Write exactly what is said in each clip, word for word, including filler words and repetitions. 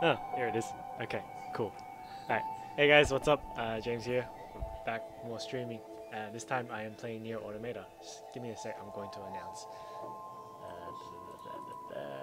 Oh, here it is. Okay, cool. Alright. Hey guys, what's up? Uh, James here. Back more streaming. Uh, this time I am playing Nier Automata. Just give me a sec, I'm going to announce. Uh, da, da, da, da, da.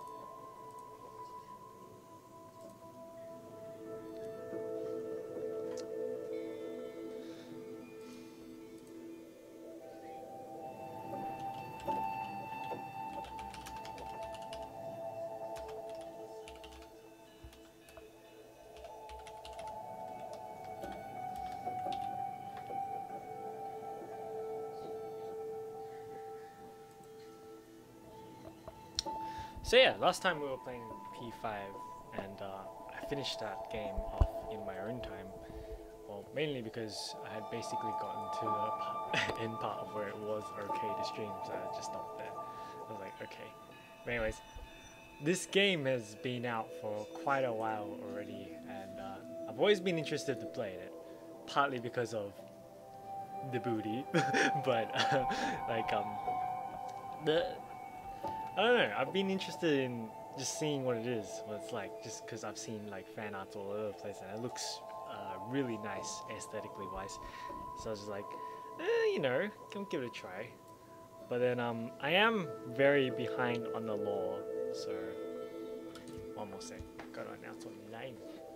So yeah, last time we were playing P five, and uh, I finished that game off in my own time. Well, mainly because I had basically gotten to the part, end part of where it was okay to stream, so I just stopped there. I was like, okay. But anyways, this game has been out for quite a while already, and uh, I've always been interested to play it, partly because of the booty, but uh, like um the. I don't know, I've been interested in just seeing what it is, what it's like, just because I've seen like fan arts all over the place and it looks uh, really nice aesthetically wise. So I was just like, eh, you know, can give it a try. But then um, I am very behind on the lore, so one more sec, gotta announce what name.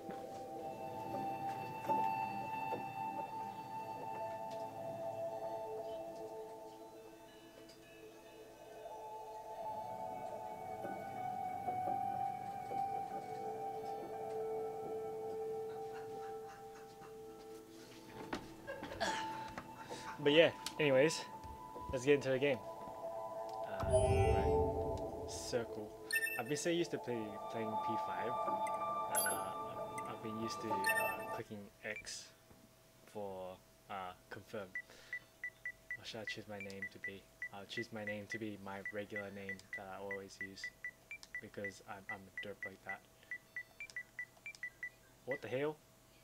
But yeah, anyways, let's get into the game. Uh, right. Circle. I've been so used to play, playing P five that uh, I've been used to uh, clicking X for uh, confirm. What should I choose my name to be? I'll choose my name to be my regular name that I always use because I'm, I'm a derp like that. What the hell?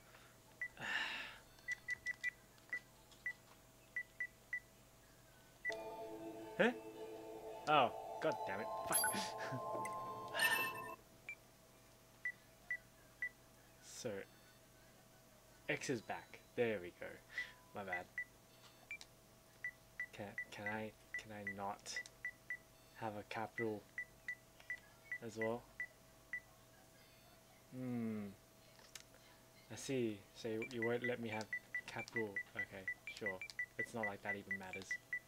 Huh? Oh, god damn it. Fuck. So, X is back. There we go. My bad. Can can I can I not have a capital as well? Hmm. I see. So you, you won't let me have capital. Okay, sure. It's not like that even matters.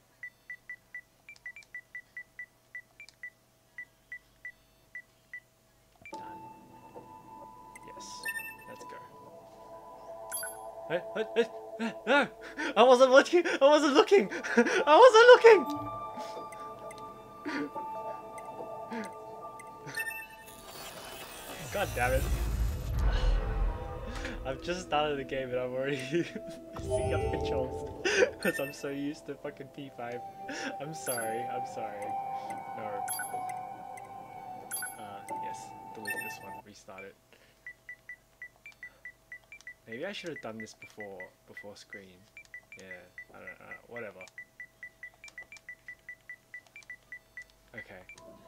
No! I wasn't looking! I wasn't looking! I wasn't looking! God damn it. I've just started the game and I'm already messing up controls because I'm so used to fucking P five. I'm sorry, I'm sorry. No. Uh, yes, delete this one, restart it. Maybe I should have done this before, before screen. Yeah, I don't know, whatever. Okay.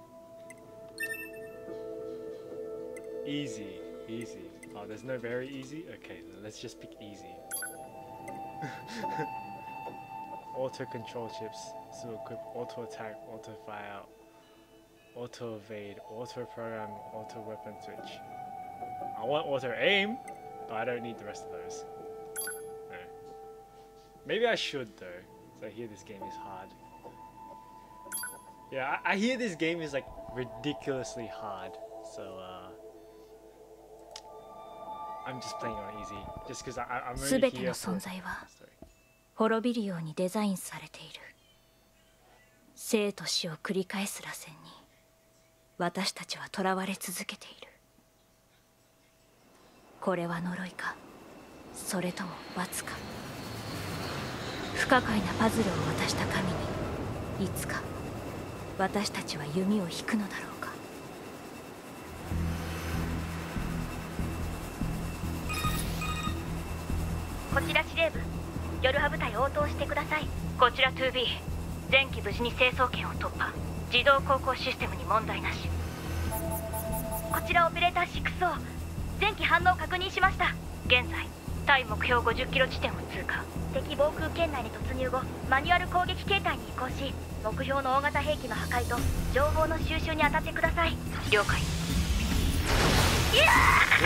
Easy, easy. Oh, there's no very easy? Okay, let's just pick easy. Auto control chips, so equip auto attack, auto fire, auto evade, auto program, auto weapon switch. I want auto aim! Oh, I don't need the rest of those. No. Maybe I should though, so I hear this game is hard. Yeah, I, I hear this game is like ridiculously hard, so uh, I'm just playing on easy, just because I'm already here for... Sorry. 滅びるようにデザインされている。生と死を繰り返す螺旋に私たちは囚われ続けている。これは呪いか、それとも罰か。不可解なパズルを渡した神にいつか私たちは弓を引くのだろうか。こちら司令部、夜派部隊応答してください。こちら ツービー、 前期無事に成層圏を突破。自動航行システムに問題なし。 こちらオペレーターシックスオー、前期反応確認しました。現在対目標ごじゅっキロ地点を通過。敵防空圏内に突入後、マニュアル攻撃形態に移行し、目標の大型兵器の破壊と情報の収集に当たってください。了解。いや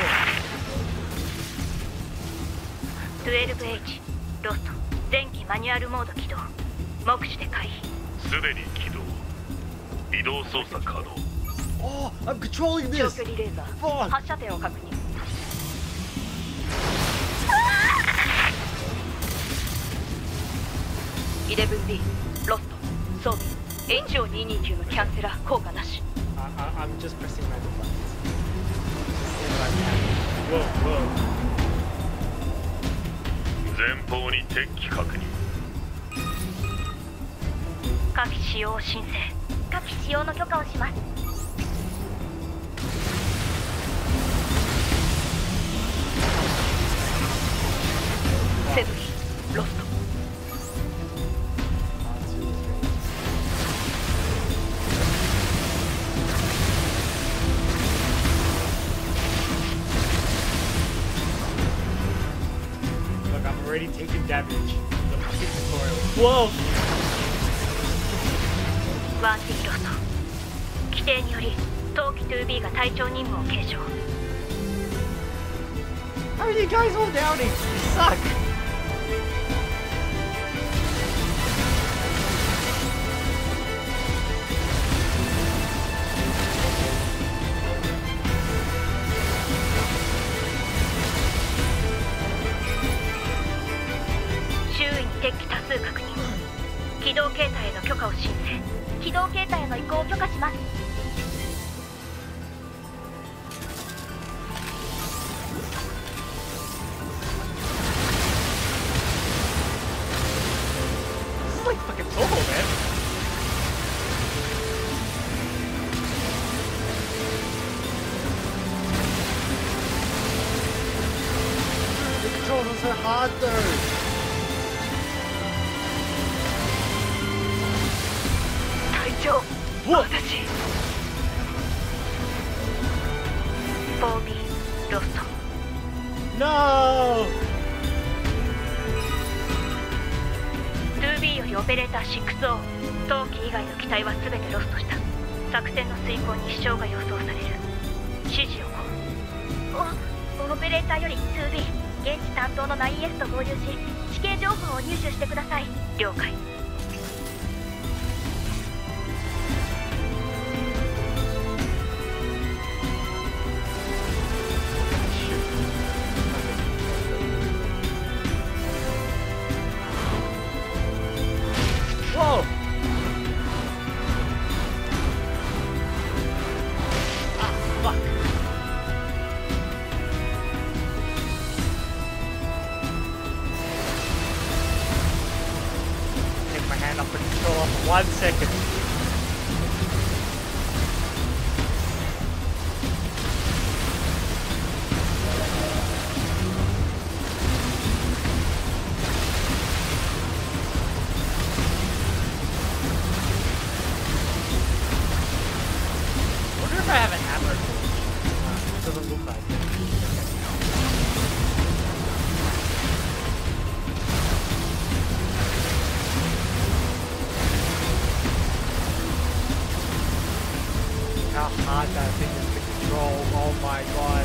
ー じゅうにエイチ ロスト、前期マニュアルモード起動。目視で回避。 すでに起動。移動操作可能。 Oh, I'm controlling 長 this. 距離レーザー Fuck. 発射点を確認。イレブン ビー ロスト装備 エイチオーにひゃくにじゅうきゅう のキャンセラー効果なし。 I, I, I'm just pressing my buttons. Whoa, whoa. 前方に敵機確認。 火器使用を申請。火器使用の許可をします。セブンロスト。 Look, I'm already taking damage. The fucking tutorial. Whoa! ワンティーロスト。規定により冬季 ツービー が隊長任務を継承。 How are you guys all downing? You suck! This is like fucking Toho, man. The controls are hard though. 隊長、私。フォービーロスト。 No! ツービー よりオペレーターシックスオー、冬季以外の機体は全てロストした。作戦の遂行に支障が予想される。指示を。おオペレーターより ツービー、現地担当の ナインエス と合流し、地形情報を入手してください。了解。 Whoa! Ah, fuck. Take my hand off the controller for one second. I wonder if I have an hammer. Uh, it doesn't look like it. How hard that thing is to control. Oh my god.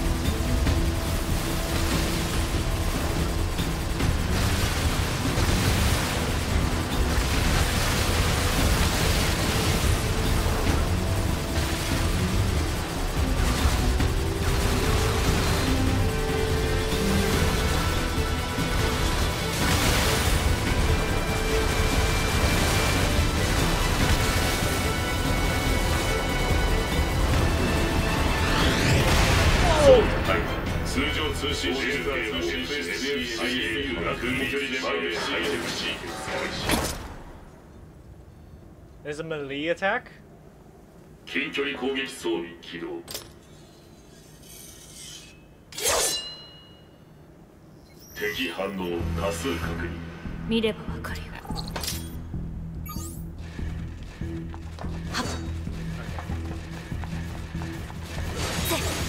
Oh! 通常通信システムを エスエスシー が軍距離でまで解析し There's a melee attack? 近距離攻撃装備起動。敵反応多数確認。 見ればわかるよ。はっ。せっ。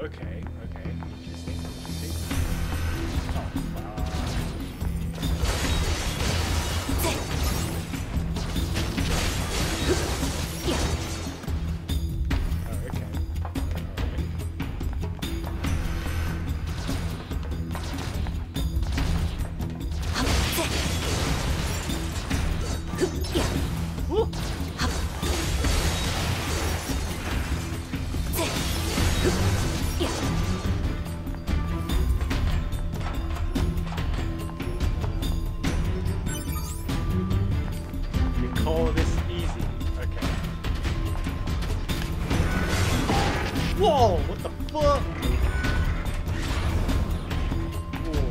okay, okay. Interesting, interesting. Oh, fuck. Oh, okay. Woo! You call this easy. Okay. Whoa! What the fuck? Whoa.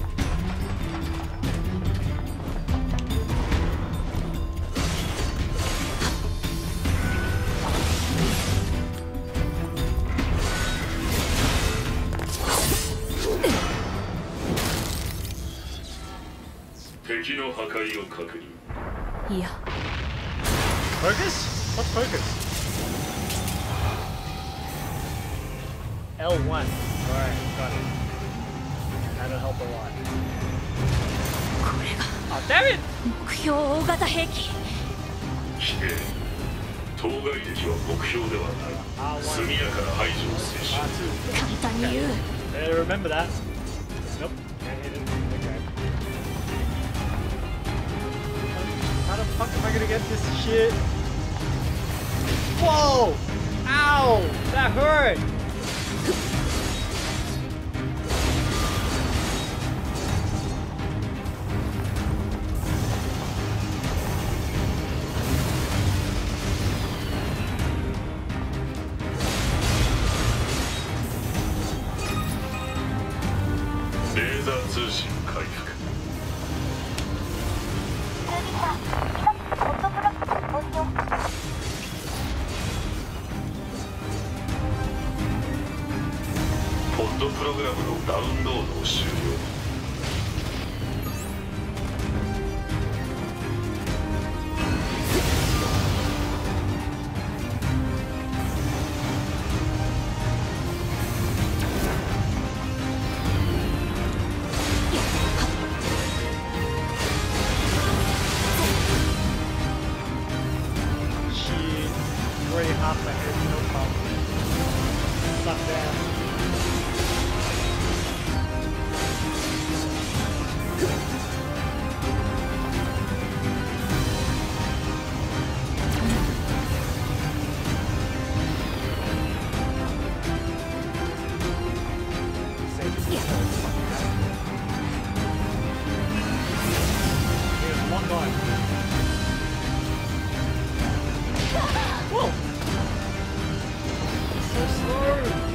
敵の破壊を確認。 いや Focus? What's focus? L one. Alright, got it. That'll help a lot. これが Oh, damn it! 目標大型兵器。 否定。当該敵は目標ではない。速やかな排除を制し。 R two. 簡単に言う。 Better remember that. Nope, can't hit it. Okay. How the fuck am I gonna get this shit? Whoa! Ow! That hurt! Laser 通信回復。ポッドプログラムのダウンロードを終了。 She already half ahead, no problem. Suck down. There's one guy. Whoa! So slow!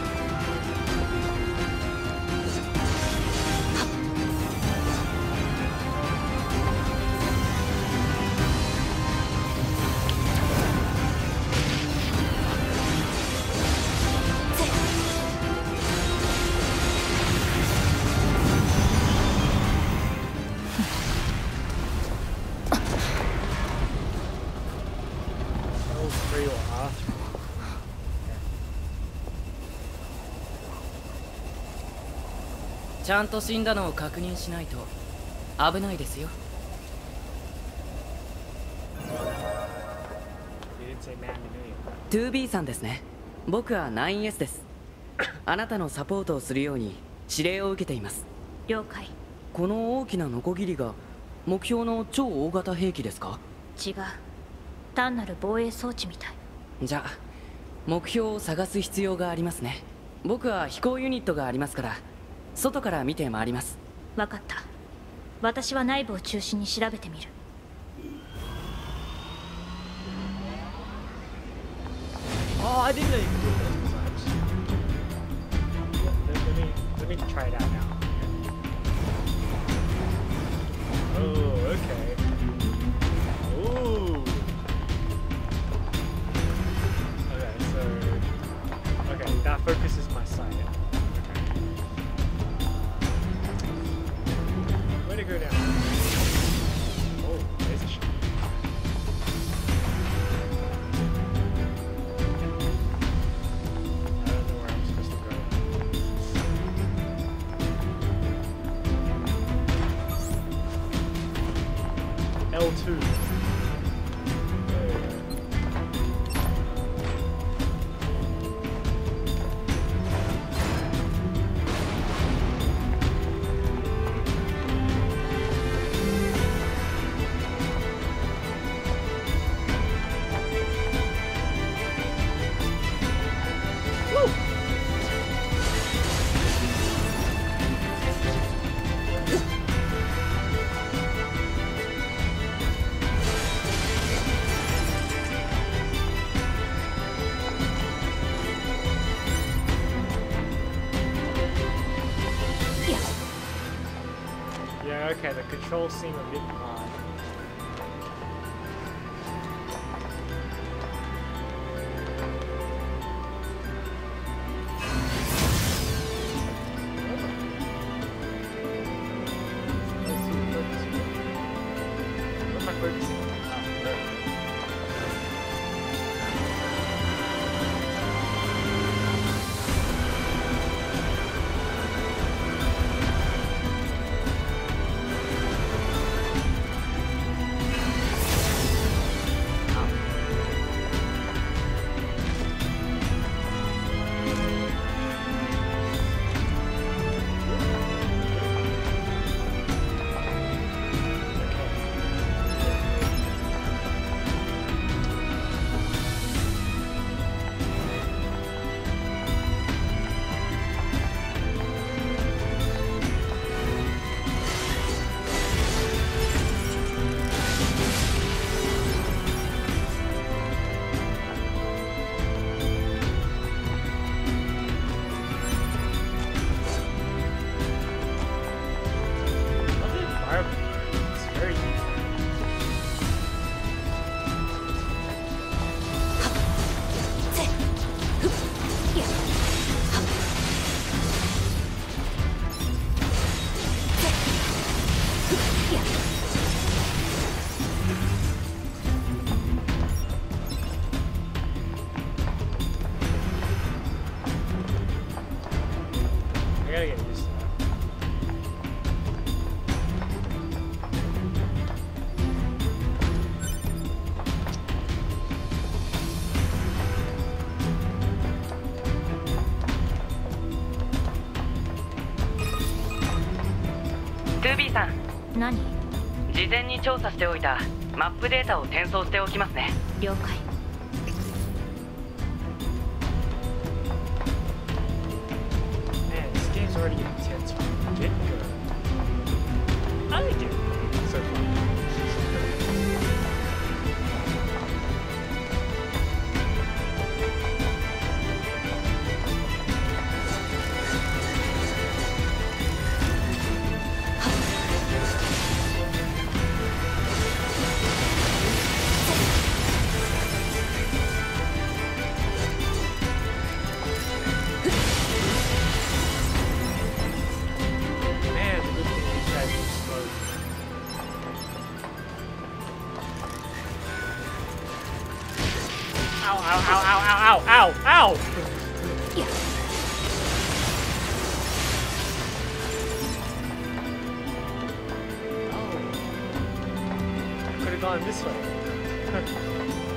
L three or R three? ちゃんと死んだのを確認しないと危ないですよ。 You didn't say man, you know. ツービー さんですね。僕は ナインエス です。あなたのサポートをするように指令を受けています。 了解。 この大きなノコギリが目標の超大型兵器ですか？ 違う。単なる防衛装置みたい。 じゃあ目標を探す必要がありますね。僕は飛行ユニットがありますから外から見て回ります。 わかった。私は内部を中心に調べてみる。 Oh, I didn't know you could do those designs. Let, let me let me try it out now. Oh, okay. Ooh. Okay, so okay, that focuses my sight. Okay. Where to go down? Oh, there's a shot. I don't know where I'm supposed to go. L two. Yeah, okay, the controls seem a bit odd. Let's see the focus here. What am I focusing on? Ah, there. It's very easy. I gotta get used to that. トゥービーさん、 何？ 事前に調査しておいたマップデータを転送しておきますね。 了解。 Man, this game's already intense from the get-go. I like it. It's so fun. Man, the good thing these guys are slow. Ow, ow, ow, ow, ow, ow, ow, ow! Yeah. Oh. I could have gone this way.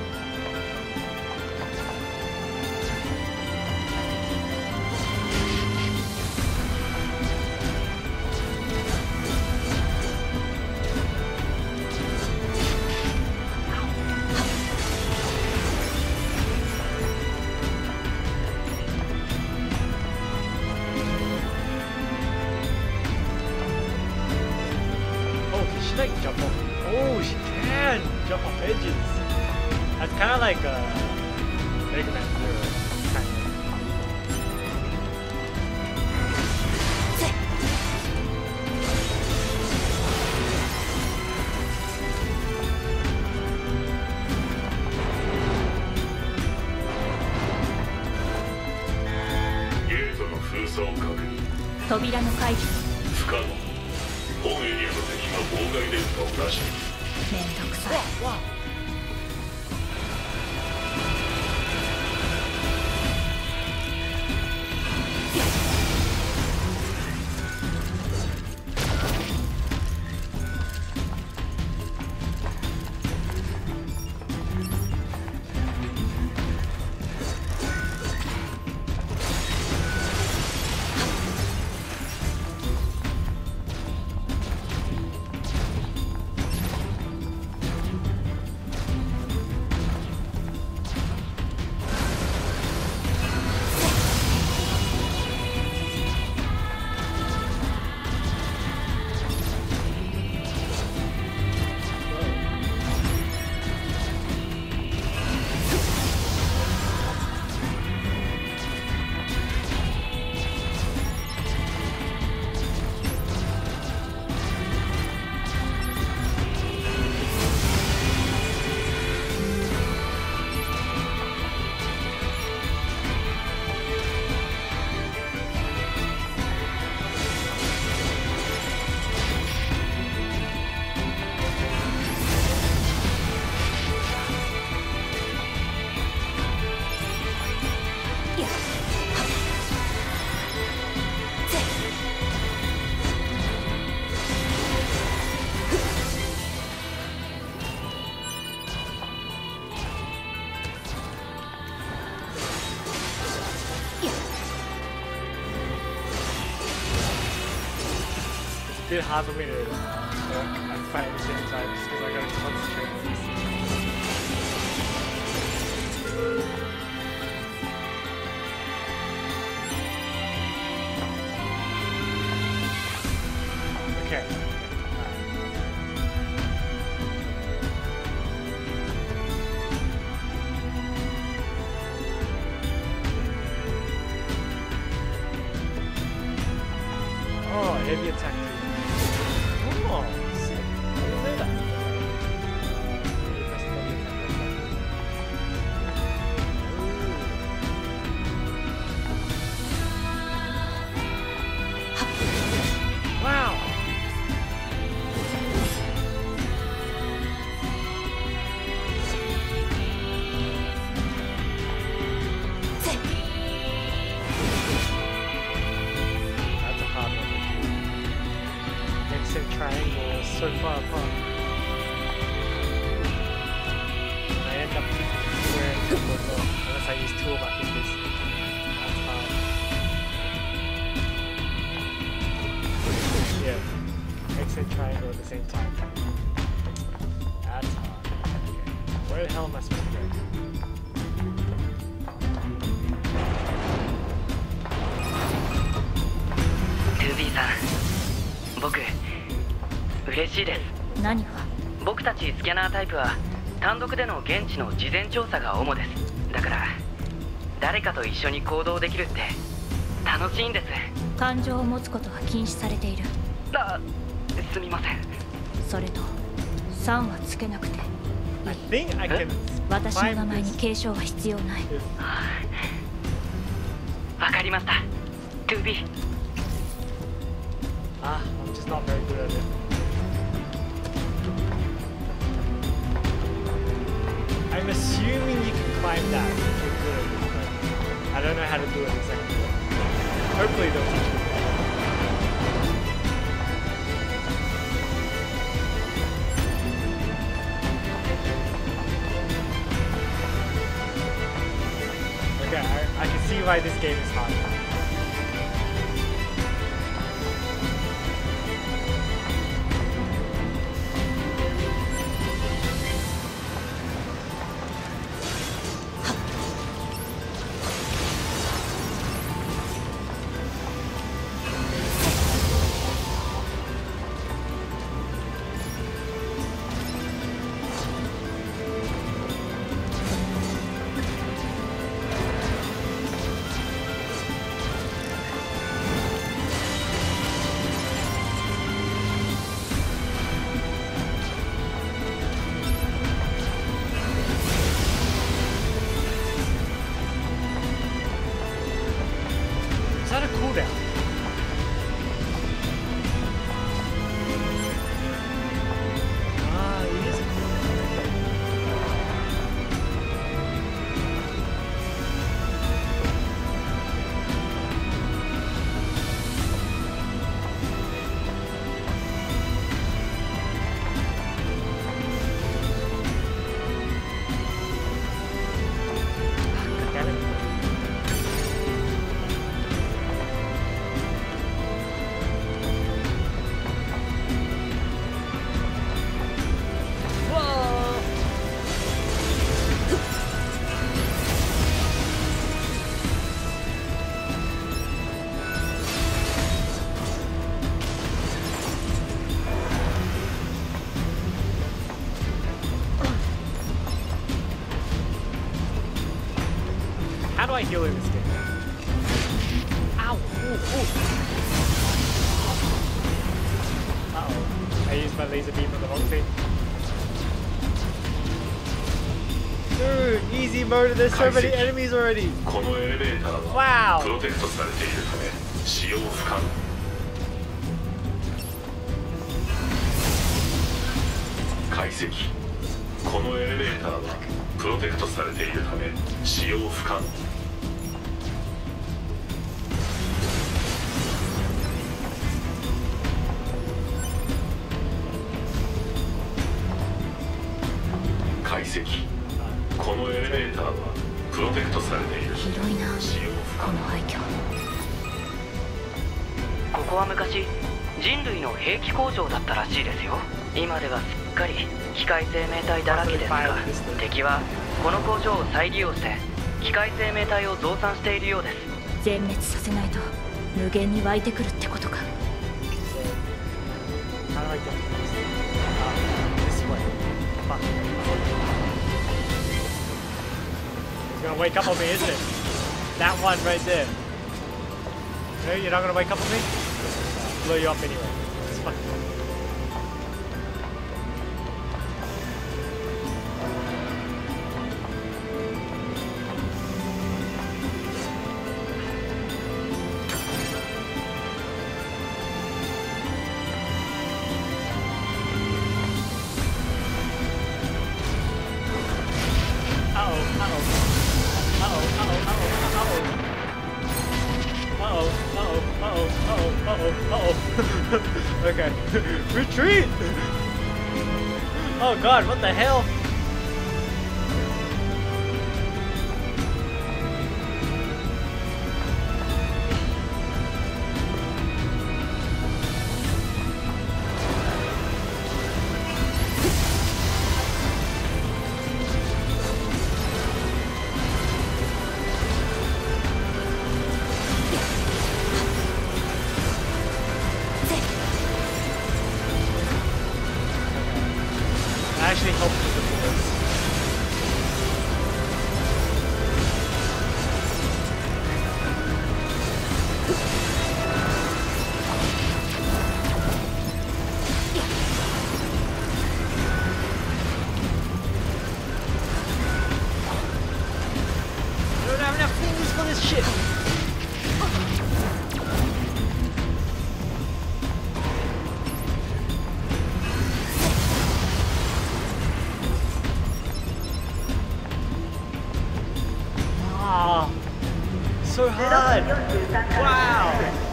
Oh, can she like jump off? Oh, she can jump off edges. That's kind of like uh, Mega Man Zero, kind of. Yeah. 扉の解除。 不可能。本エリアの敵が妨害電波を出している。 めんどくさい。 bit hard for me to uh, like fight at the same time just because I gotta concentrate on this. Okay. Oh, heavy attack. Oh, sick. I didn't know that. You press the heavy attack like that. Ooh. Wow. That's a hard one. Exit triangle is so far apart. I end up squaring the logo unless I use two of my fingers. That's hard. Yeah. Exit triangle at the same time. That's hard. Okay. Where the hell am I supposed to go? トゥービー さん、僕嬉しいです。 何が？ 僕たちスキャナータイプは単独での現地の事前調査が主です。だから誰かと一緒に行動できるって楽しいんです。 感情を持つことは禁止されている。 あ、すみません。 それとさんはつけなくていい。 I think I can 私の find 名前 this. に継承は必要ない。 わかりました。トゥービー。 Ah, I'm just not very good at it. I'm assuming you can climb that if you're good at it, but I don't know how to do it exactly. Hopefully they'll teach me. Okay, I, I can see why this game is hard. Is that a cooldown? Ah, it is a cooldown. Got it. How do I heal in this game? Ow! Ooh, ooh. Uh-oh. I used my laser beam on the wrong thing. Dude, easy mode. There's so many enemies already. このエレベーターは Wow! プロテクトされているため使用不可能。解析。このエレベーターはプロテクトされているため使用不可能。解析。このエレベーターはプロテクトされている。 広いな、 使用不可能。 この廃墟。 ここは昔人類の兵器工場だったらしいですよ。今ではすっかり機械生命体だらけですが、敵はこの工場を再利用して機械生命体を増産しているようです。 全滅させないと無限に湧いてくるってことか。 How do I get this? Uh, this way. Fuck. He's gonna wake up on me, isn't it? That one right there. No, you're not gonna wake up on me? I'll blow you up anyway. It's fine. Okay. Retreat! Oh god, what the hell? Actually helps with the bullets. I don't have enough fingers for this shit. So hard! Wow!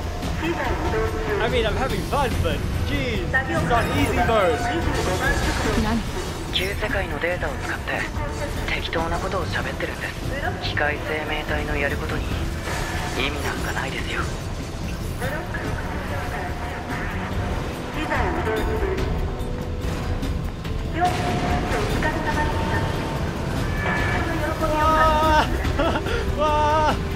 I mean, I'm having fun, but jeez, it's not easy mode! 何？ 旧世界のデータを使って適当なことを喋ってるんです。機械生命体のやることに意味なんかないですよ。 わーわー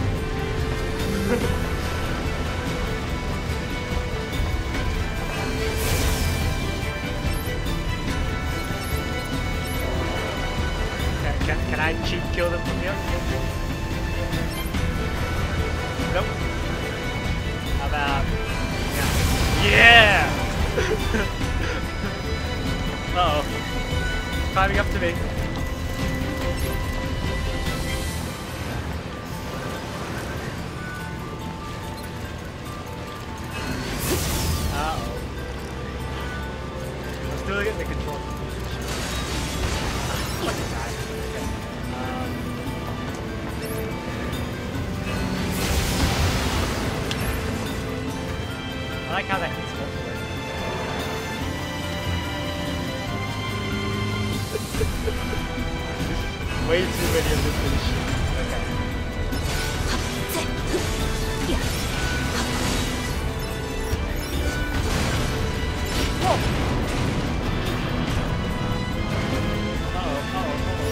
Can, can I cheat kill them from here? Nope. How about... Yeah! Uh-oh. Climbing up to me. Uh-oh. I'm still getting the control. I like how that hits multiple. Way too many of this finish. Okay. Whoa! Uh-oh, uh-oh, uh-oh.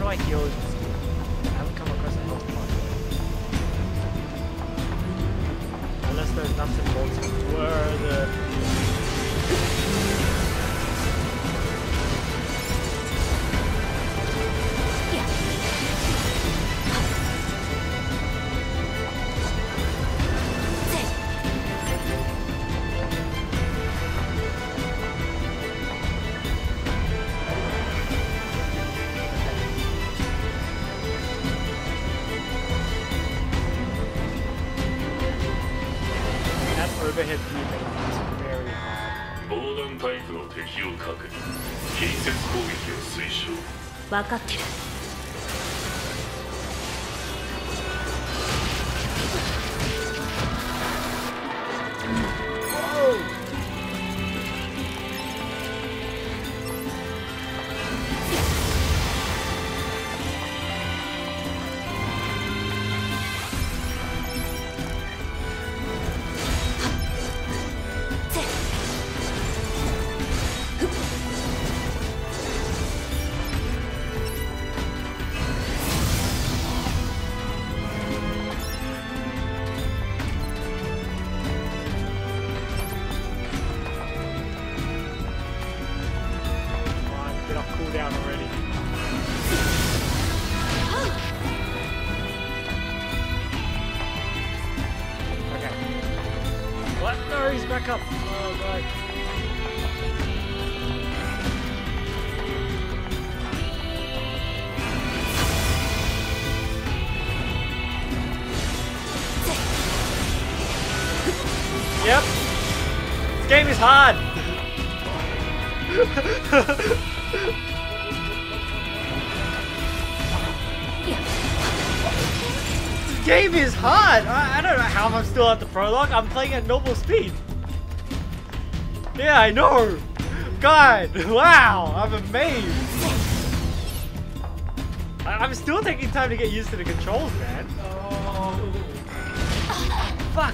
like heals in this game. I haven't come across a health pod yet. Unless there's nuts and bolts. Where are the... overhead view is very hard. 防弾タイプの敵を確認。近接攻撃を推奨。 分かってる。 Down already. Okay. What? No, he's back up. Oh god. Yep. This game is hard. Game is hard! I, I don't know how I'm still at the prologue. I'm playing at normal speed. Yeah, I know! God! Wow! I'm amazed! I, I'm still taking time to get used to the controls, man. Oh. Fuck!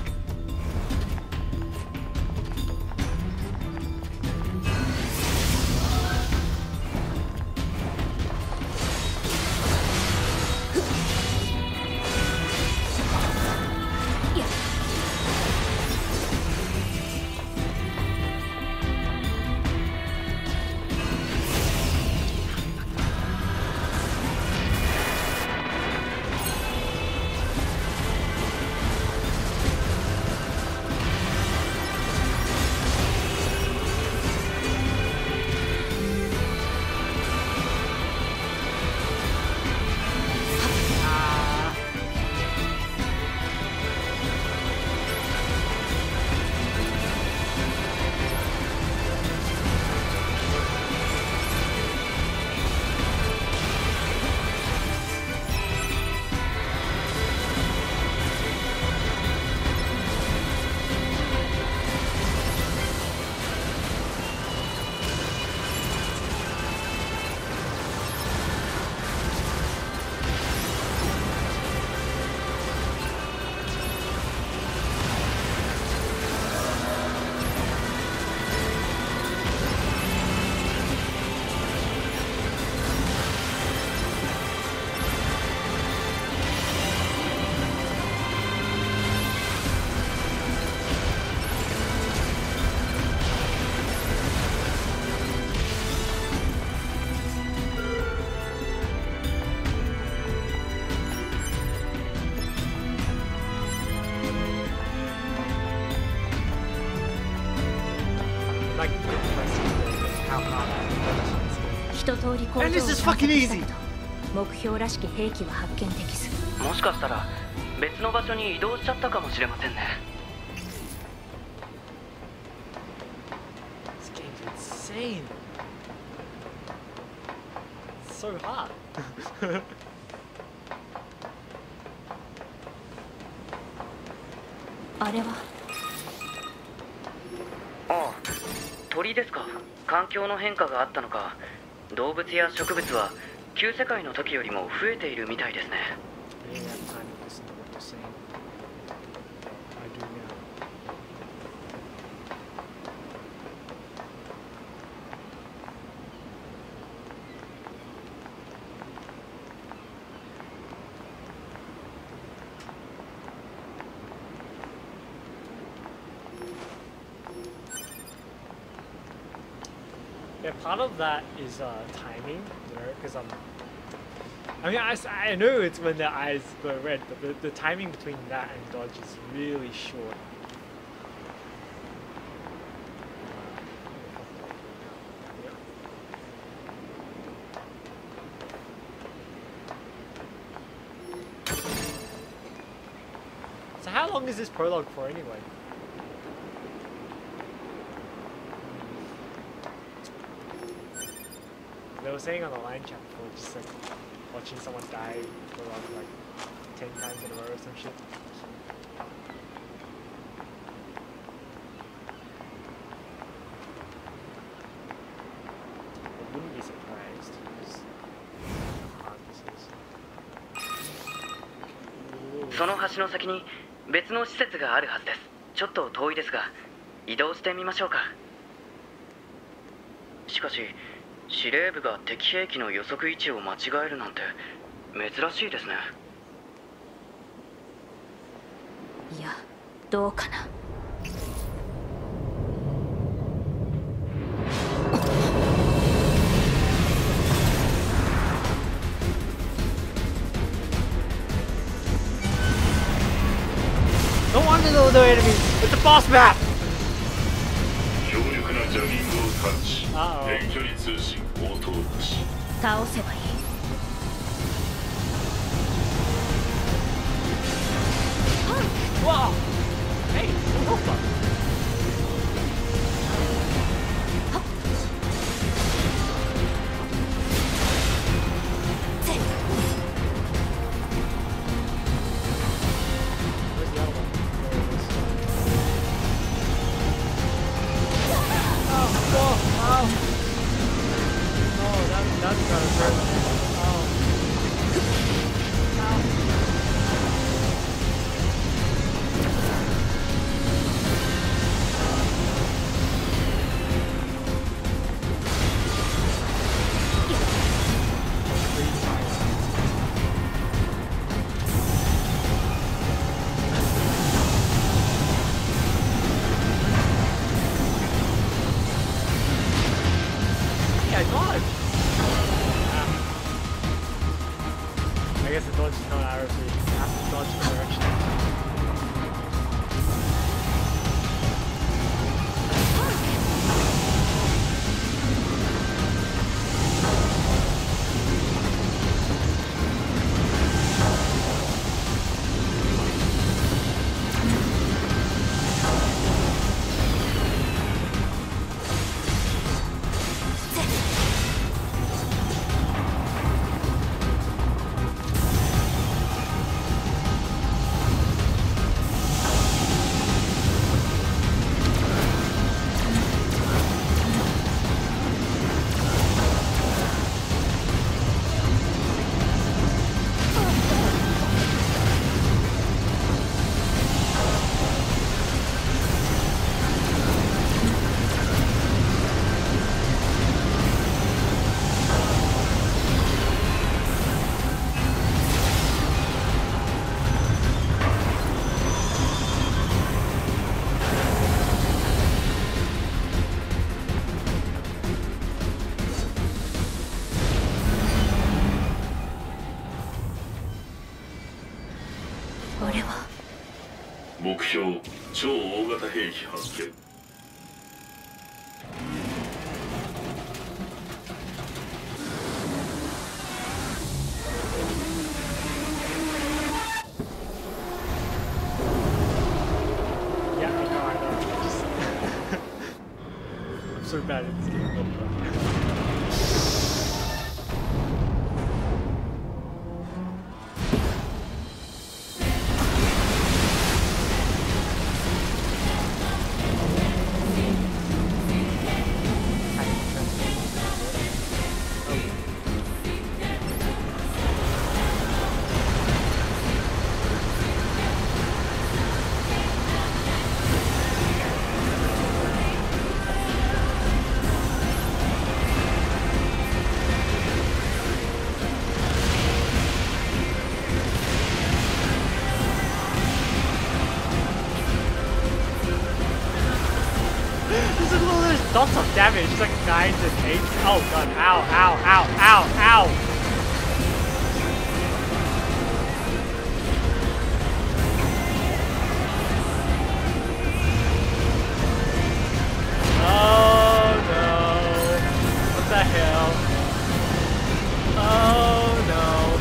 And this is fucking easy. 目標らしき兵器は発見できず。 もしかしたら別の場所に移動しちゃったかもしれませんね。 This game's insane. It's so hard. あれは。 ああ、鳥ですか。環境の変化があったのか。動物や植物は旧世界の時よりも増えているみたいですね。 Yeah, part of that is uh, timing, you know, because I'm. I mean, I, I know it's when their eyes go red, but the, the timing between that and dodge is really short. So how long is this prologue for anyway? They were saying on the line chat before, just like watching someone die for like ten times in a row or some shit. I wouldn't be surprised. Just how hard this is. その橋の先に別の施設があるはずです。ちょっと遠いですが移動してみましょうか。しかし司令部が敵兵器の予測位置を間違えるなんて珍しいですね。 いや、どうかな。 No wonder there were no enemies. It's a boss map. 強力なジャギングを感知。 ああ。 遠距離通信応答なし。 倒せばいい。 Wow. Hey, what the fuck? Where's the other one? There it is. Oh, whoa, ow. Oh, that, that's kind of hurt. Oh. Ow. I dodged! Ah. I guess the dodge is not arrow, so you have to dodge the direction. 目標超大型兵器発見。 Yeah, I know, I know. Just I'm so bad at this game. lots of damage, like nines and eights. Oh god, ow, ow, ow, ow, ow! Oh no! What the hell? Oh no!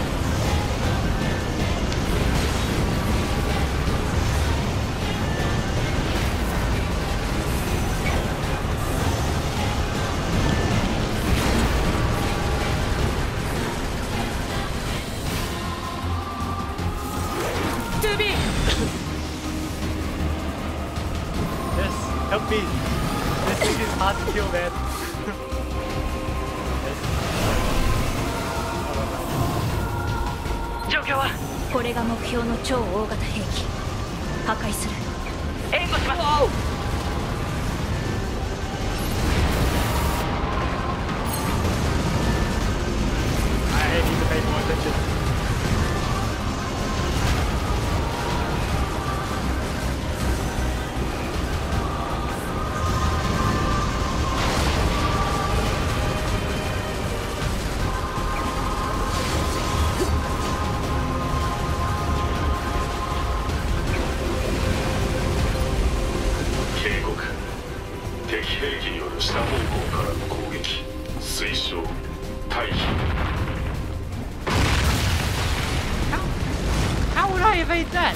Yes, help me! This thing is hard to kill, man. Yes. 状況はこれが目標の超大型兵器。破壊する。 援護します。 I need to pay more attention. How would I evade that?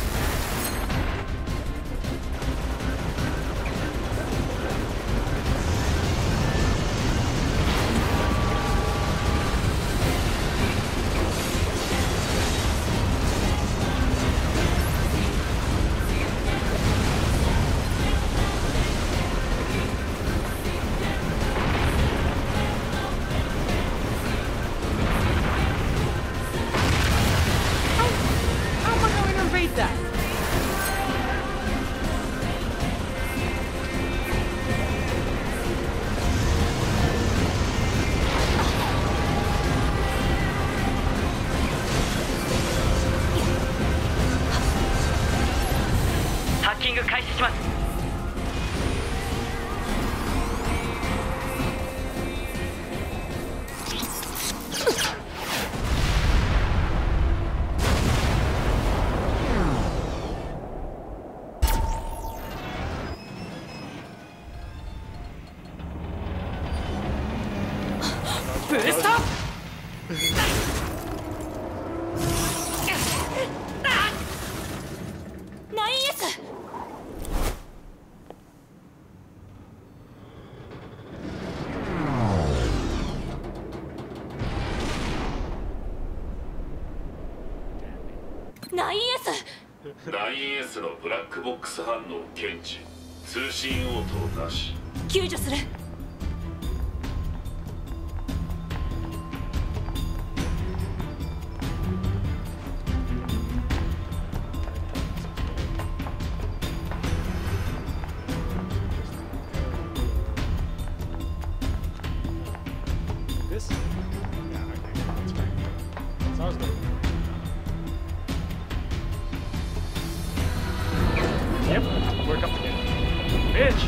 How am I going to evade that? Hacking 開始します。 ブースト。ナインエス。 ナインエス。 ナインエス のブラックボックス反応検知、通信応答なし。 救助する。 This? Yeah, okay, that's fine. Sounds good. Yep, work up again. Bitch!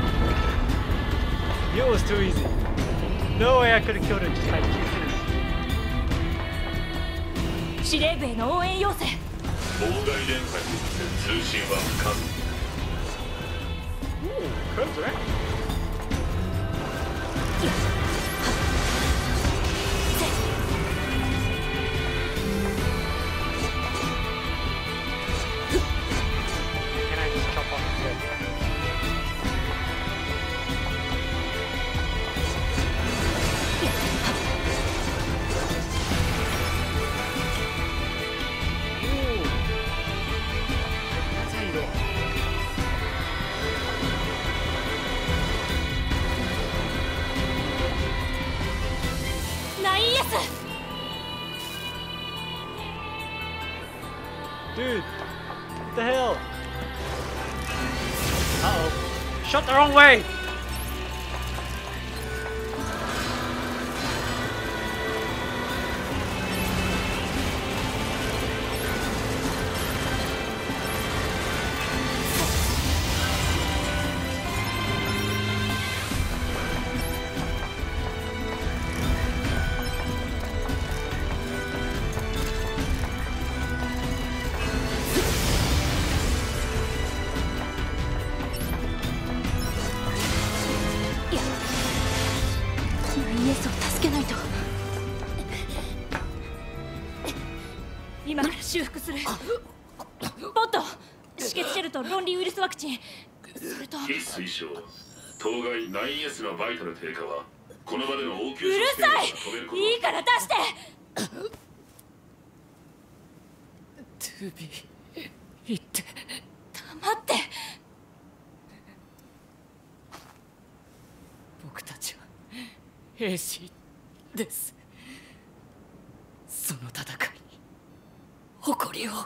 It was too easy. No way I could have killed it just by kicking. 司令部への応援要請。 妨害電波によって通信は不可能。 Ooh, codes, right? Can I just chop off his head? Ooh. That's how you do it. ナインエス。 Dude, what the hell? Uh-oh. Shot the wrong way! けないと。今から修復する。ポット、止血シェルとロンリーウイルスワクチン、それと非推奨当該 ナインエス のバイタル低下はこの場での応急うるさい。 止めることいいから出して。 トゥービー、言って黙って。 僕たちは兵士です。その戦いに誇りを。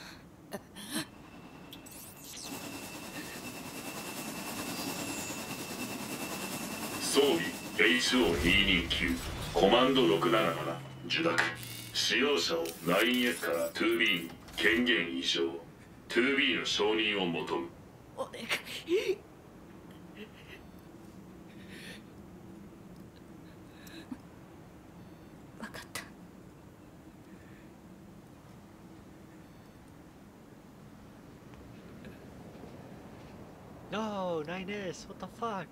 装備 エイチオーにひゃくにじゅうきゅう コマンドろくなななな受諾使用者を ナインエス から ツービー に権限移譲 ツービー の承認を求む。 お願い。 分かった。 No, ナインエス what the fuck?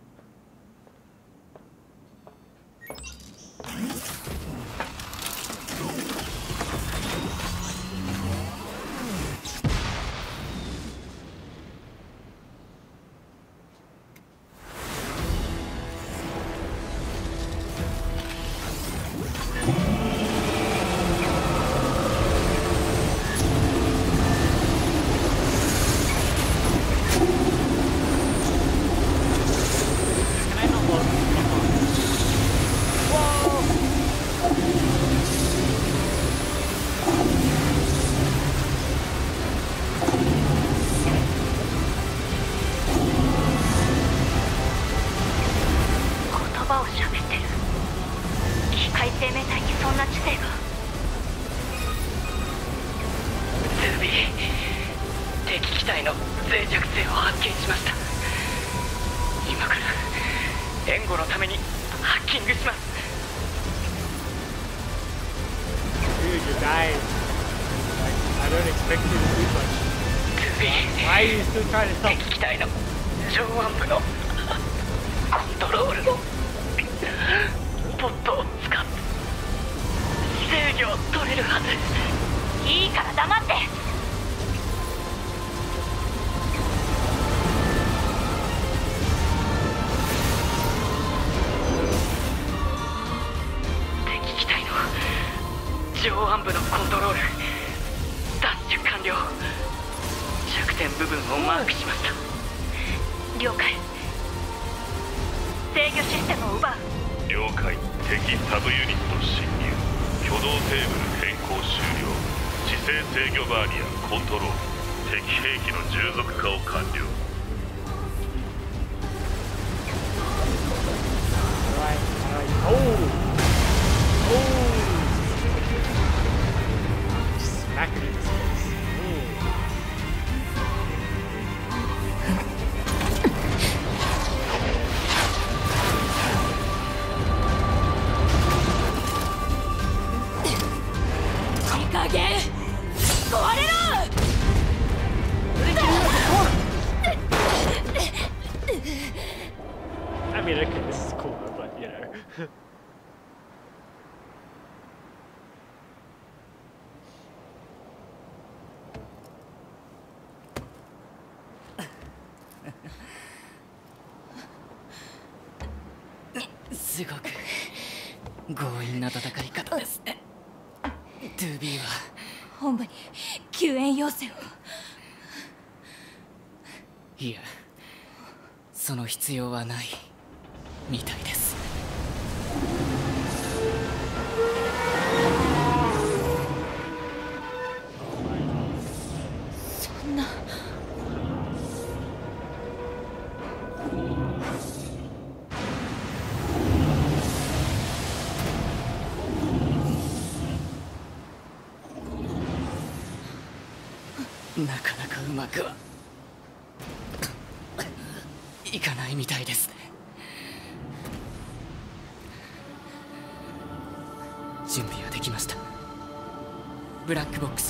I mean, okay, this is cool, but you know. すごく強引な戦い方ですね。トゥービーは本部に救援要請を。 いや、その必要はないみたいです。 そんな。 なかなかうまくはいかないみたいですね。準備はできました。ブラックボックスを。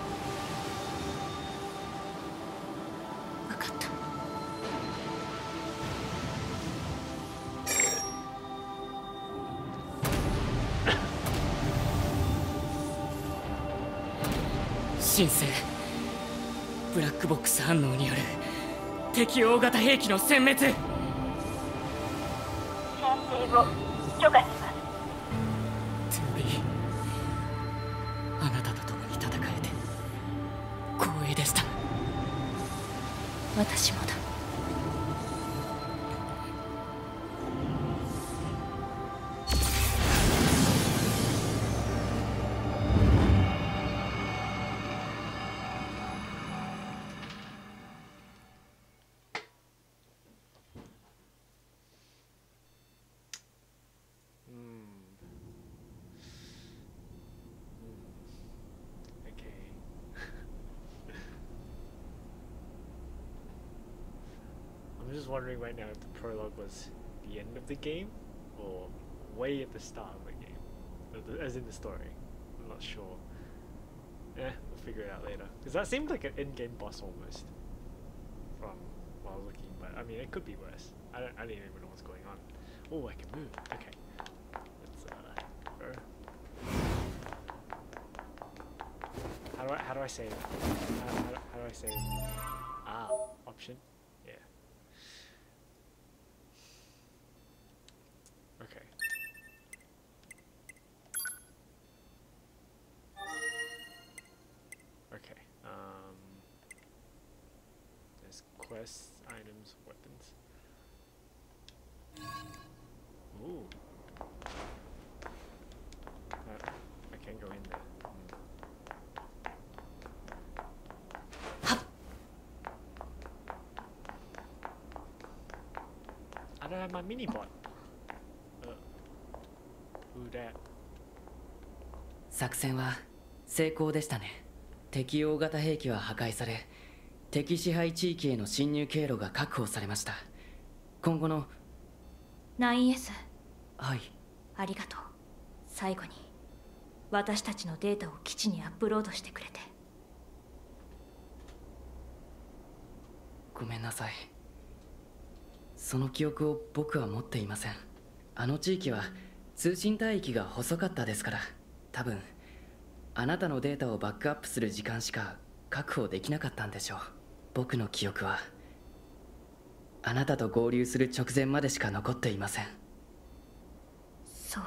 分かった。 新生ブラックボックス反応による敵大型兵器の殲滅。 先制を許可します。 トゥービー、あなたと共に戦えて光栄でした。 私もだ。 I'm just wondering right now if the prologue was the end of the game or way at the start of the game, as in the story. I'm not sure. Eh, we'll figure it out later. Because that seemed like an in-game boss almost from what I was looking, but I mean it could be worse. I don't, I don't even know what's going on. Oh, I can move. Okay. Let's uh, go. How do I how do I save? How, how, how do I save? Ah, option. Yeah. Okay. Okay. Um. There's quests, items, weapons. Ooh. Uh, I can't go in there. Hmm. I don't have my mini bot. Uh, who that? 作戦は成功でしたね。敵大型兵器は破壊され、敵支配地域への侵入経路が確保されました。今後のナインエス。 はい。 ありがとう。最後に私たちのデータを基地にアップロードしてくれて。 ごめんなさい。その記憶を僕は持っていません。あの地域は通信帯域が細かったですから、多分あなたのデータをバックアップする時間しか確保できなかったんでしょう。僕の記憶はあなたと合流する直前までしか残っていません。 そう。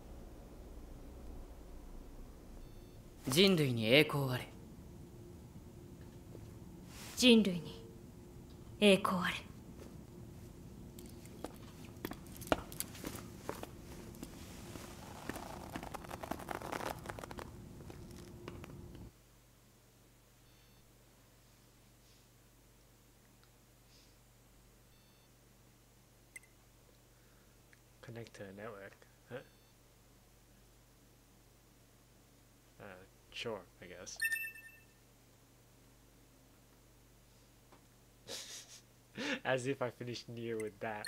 人類に栄光あれ。 人類に栄光あれ。 Connect to a network. Huh? Uh, sure, I guess. As if I finished Nier with that.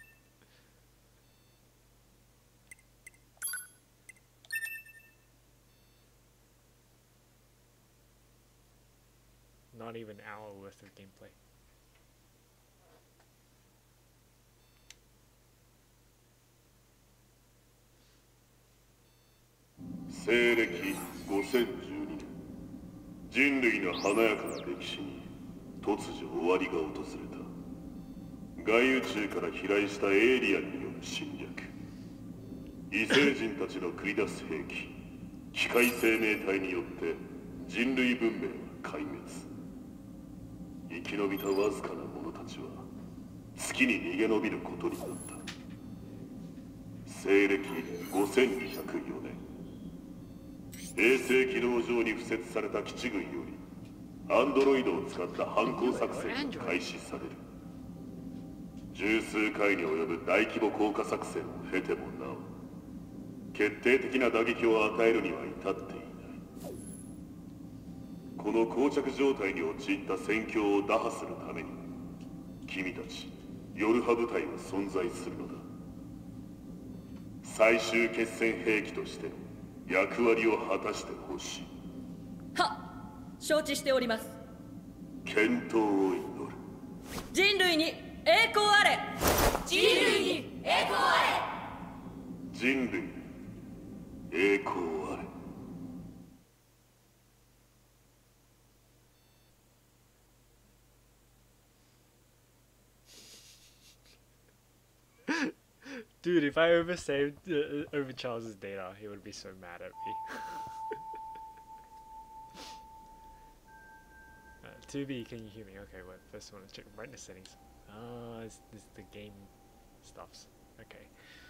Not even an hour worth of gameplay. 西暦ごせんじゅうにねん、人類の華やかな歴史に突如終わりが訪れた。外宇宙から飛来したエイリアンによる侵略、異星人たちの繰り出す兵器、機械生命体によって人類文明は壊滅。生き延びたわずかな者たちは月に逃げ延びることになった。西暦ごせんにひゃくよねん、衛星軌道上に敷設された基地群よりアンドロイドを使った反攻作戦が開始される。十数回に及ぶ大規模降下作戦を経てもなお決定的な打撃を与えるには至っていない。この膠着状態に陥った戦況を打破するために君たちヨルハ部隊は存在するのだ。最終決戦兵器としての役割を果たしてほしい。 はっ、承知しております。 健闘を祈る。 人類に栄光あれ。 人類に栄光あれ。 人類に栄光あれ。 Dude, if I oversaved uh, over Charles's data, he would be so mad at me. uh, two B, can you hear me? Okay, wait, first I want to check brightness settings. Ah, this is the game stuffs. Okay.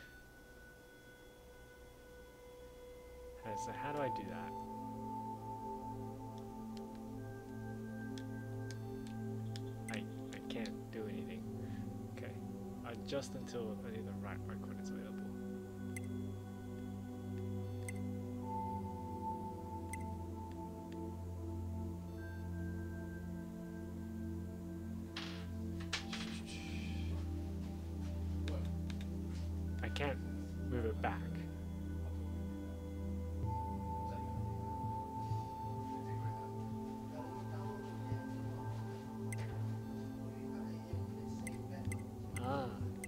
Uh, so how do I do that? I I can't do anything. Okay. Adjust until only the right icon is available. I can't move it back. Ah.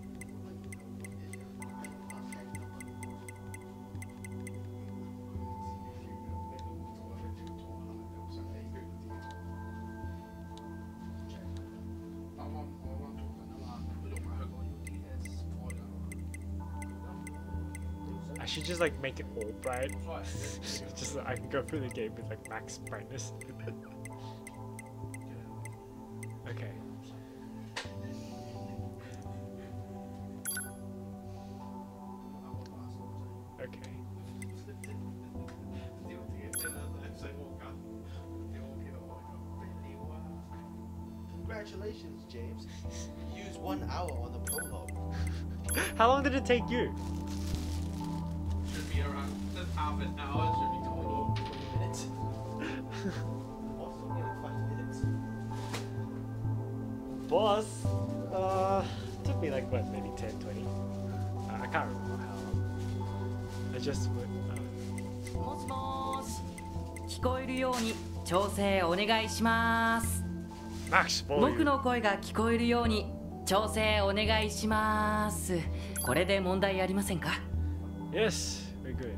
I should just like make it all bright. Just so I can go through the game with like max brightness. Okay. Okay. Congratulations, James. You used one hour on the prologue. How long did it take you? Should be around half an hour, should be total. twenty minutes. Also, yeah, five minutes. Boss, uh, took me like what, maybe ten, twenty? Uh, I can't remember how long. I just went, uh, もしもーし聞こえるように調整お願いします max 僕 volume. の声が聞こえるように調整お願いしますこれで問題ありませんか Yes, we're good.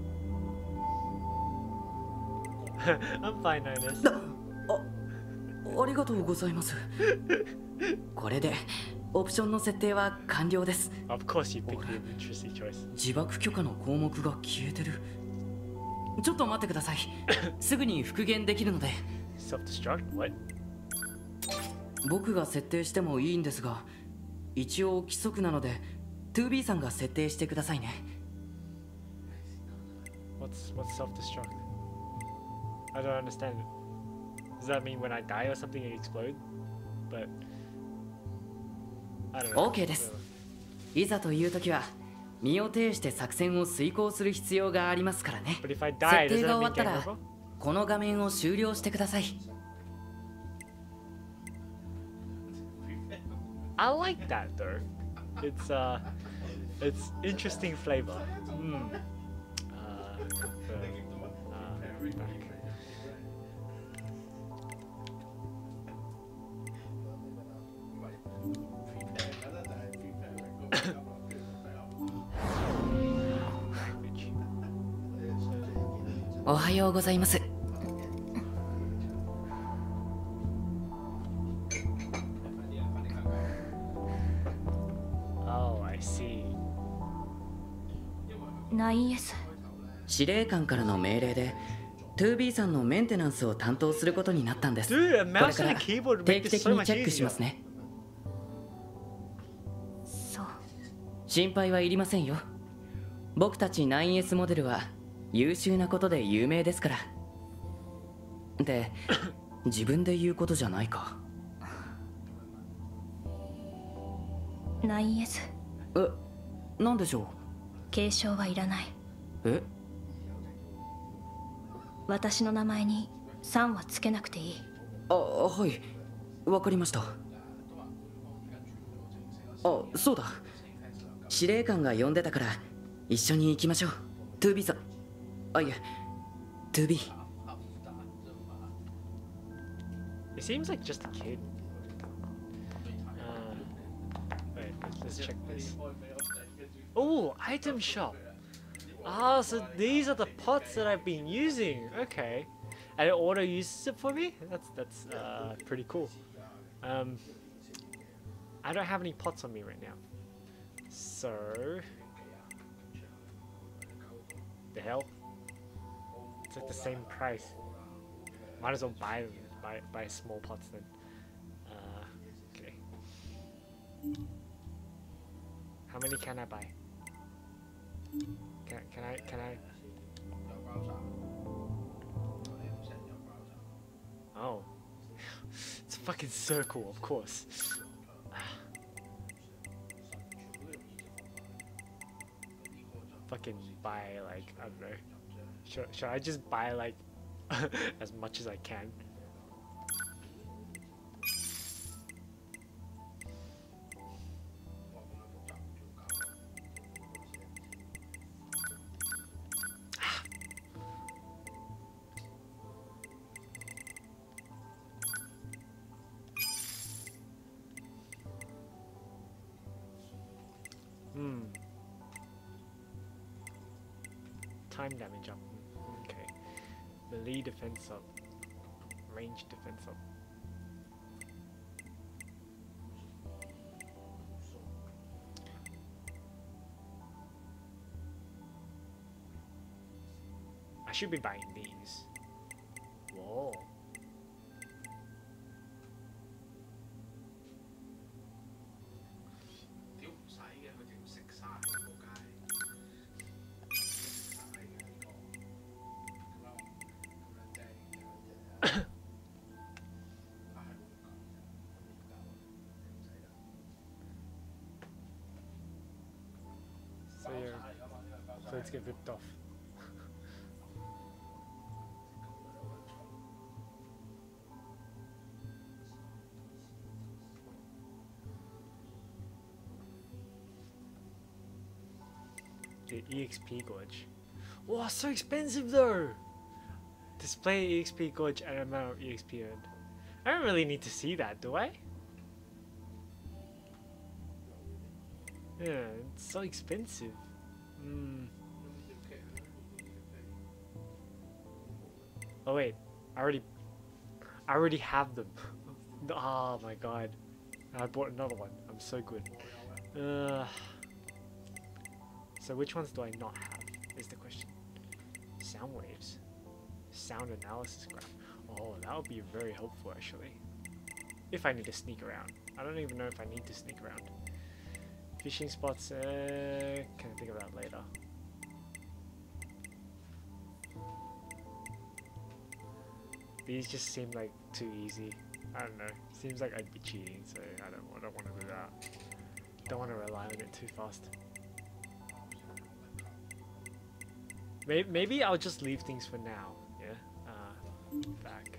I'm fine, Ernest. ありがとうございますこれでオプションの設定は完了です Of course, you picked the interesting choice. 自爆許可の項目が消えてるちょっと待ってくださいすぐに復元できるので Self-destruct? What? 僕が設定してもいいんですが一応規則なので ツービー さんが設定してくださいね What's what's self-destruct? I don't understand it. Does that mean when I die or something it explode? But I don't know. OK ですいざという時は身を挺して作戦を遂行する必要がありますからね But if I die, 設 does 定 that が終 mean わった game ら over? この画面を終了してください I like that though. It's uh, it's interesting flavor. Mm. Uh, confirm. Uh, back. Language. おはようございます Oh, I see. ナインエス司令官からの命令で ツービー さんのメンテナンスを担当することになったんです Dude, a これ mouse か and ら a keyboard would 定 make 期 this 的 so に much チェックしま easier. すねそう心配はいりませんよ僕たち ナインエス モデルは優秀なことで有名ですからで自分で言うことじゃないかナインエスえ、なんでしょ継承はいらないうえ私の名前にさんはつけなくていいあ、はいわかりましたあ、そうだ司令官が呼んでたから一緒に行きましょう ツービー さんあ、いえ ツービー It seems like just a kid. Uh, wait, let's check this. Oh, item shop. Ah, so these are the pots that I've been using. Okay, and it auto uses it for me. That's that's uh, pretty cool. Um, I don't have any pots on me right now, So the hell? It's like the same price. Might as well buy buy buy small pots then. Uh, okay. How many can I buy? Can can I can I? Oh, it's a fucking circle, of course. Fucking buy like I don't know. Should should I just buy like as much as I can? Hmm. Time damage up. Okay. Melee defense up. Range defense up. I should be buying these. Whoa. So yeah, so let's get ripped off. The E X P Gorge. Wow, so expensive though! Display E X P Gorge and amount of E X P earned. I don't really need to see that, do I? Yeah, it's so expensive. Mm. Oh wait, I already, I already have them. Oh my god, I bought another one. I'm so good. Uh, so which ones do I not have? Is the question. Sound waves, sound analysis graph. Oh, that would be very helpful actually. If I need to sneak around, I don't even know if I need to sneak around. Fishing spots, uh, can I think of that later? These just seem like too easy. I don't know. Seems like I'd be cheating, so I don't, I don't want to do that. Don't want to rely on it too fast. Maybe, maybe I'll just leave things for now. Yeah. Uh, back.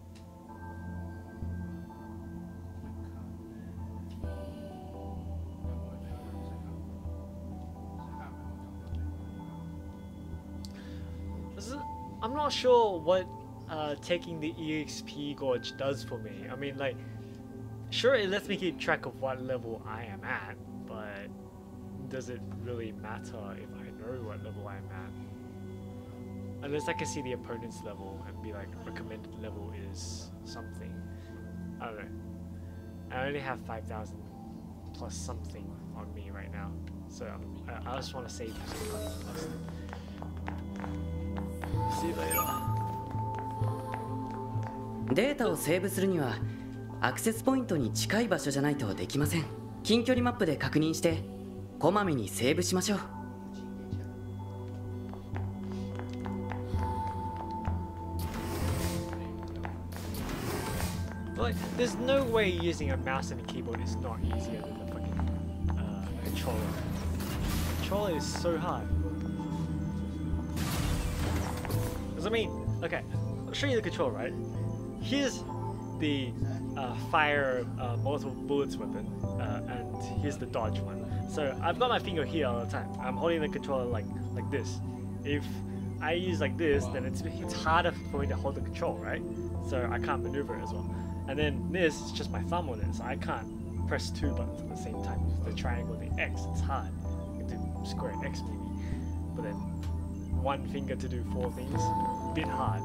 I'm not sure what uh, taking the E X P Gorge does for me. I mean, like, sure, it lets me keep track of what level I am at, but does it really matter if I know what level I'm at? Unless I can see the opponent's level and be like, recommended level is something. I don't know. I only have five thousand plus something on me right now, so I, I just want to save some money first. See you later. データをセーブするにはアクセスポイントに近い場所じゃないとできません。近距離マップで確認してこまめにセーブしましょう。 Like, there's no way using a mouse and a keyboard is not easier than the fucking uh, controller. The controller is so hard. Because I mean, okay, I'll show you the control, right? Here's the uh, fire uh, multiple bullets weapon, uh, and here's the dodge one. So I've got my finger here all the time. I'm holding the controller like like this. If I use like this, then it's it's harder for me to hold the control, right? So I can't maneuver it as well. And then this is just my thumb on it, so I can't press two buttons at the same time. The triangle, the X, it's hard. You can do square X maybe, but then one finger to do four things, a bit hard.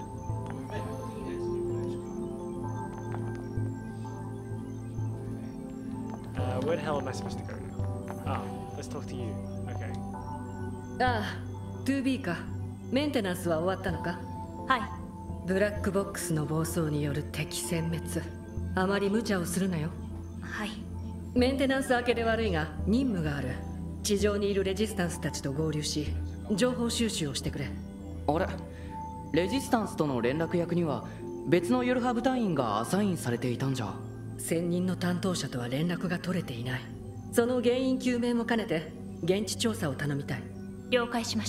Uh, where the hell am I supposed to go now? Oh, let's let's talk to you. Okay. ああ、ツービー か。メンテナンスは終わったのか？ はい。 ブラックボックスの暴走による敵殲滅。あまり無茶をするなよ。 はい。 メンテナンス明けで悪いが任務がある。地上にいるレジスタンスたちと合流し、情報収集をしてくれ。 あれ、レジスタンスとの連絡役には別のヨルハ部隊員がアサインされていたんじゃ。 専任の担当者とは連絡が取れていない。その原因究明も兼ねて現地調査を頼みたい。 了解しました。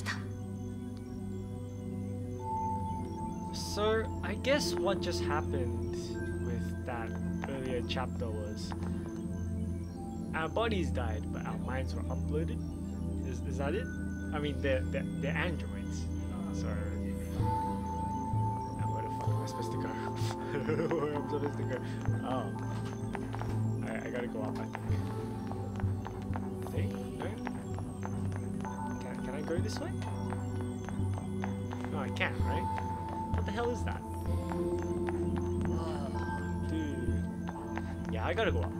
So I guess what just happened with that earlier chapter was our bodies died, but our minds were uploaded. Is is that it? I mean, they're they're, they're androids. So now where the fuck am I supposed to go? Where am I supposed to go? Oh, I I gotta go up. I think. See? No. Can can I go this way? No, I can't. Right? What the hell is that? Oh, dude. Yeah, I gotta go up.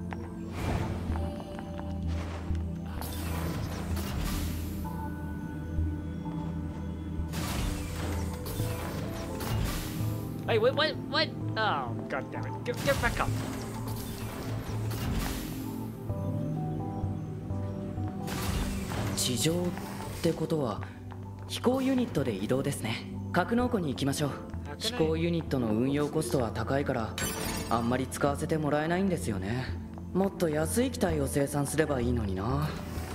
Wait, wait, what? What? Oh, god damn it. Get, get back up. 地上ってことは飛行ユニットで移動ですね。格納庫に行きましょう。飛行ユニットの運用コストは高いからあんまり使わせてもらえないんですよね。もっと安い機体を生産すればいいのにな。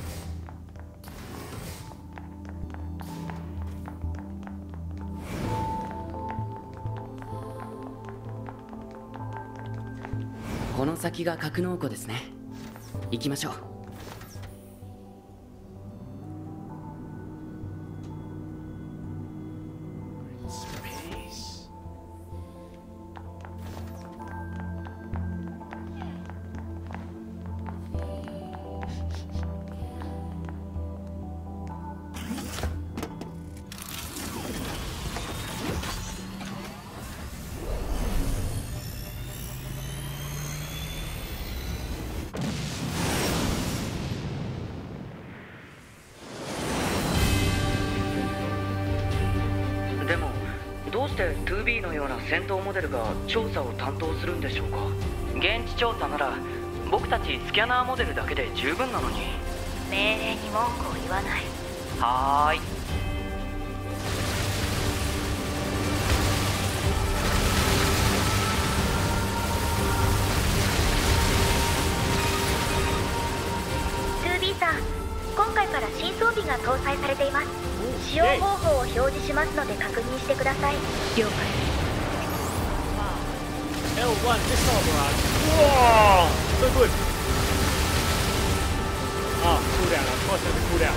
この先が格納庫ですね。行きましょう。でもどうして ツービー のような戦闘モデルが調査を担当するんでしょうか。現地調査なら僕たちスキャナーモデルだけで十分なのに。 命令に文句を言わない。 はーい。 ツービー さん、今回から新装備が搭載されています。使用方法を表示しますので確認してください。了解。 L one missile barrage. Whoa! So good. Oh, cooldown. Of course there's a cooldown.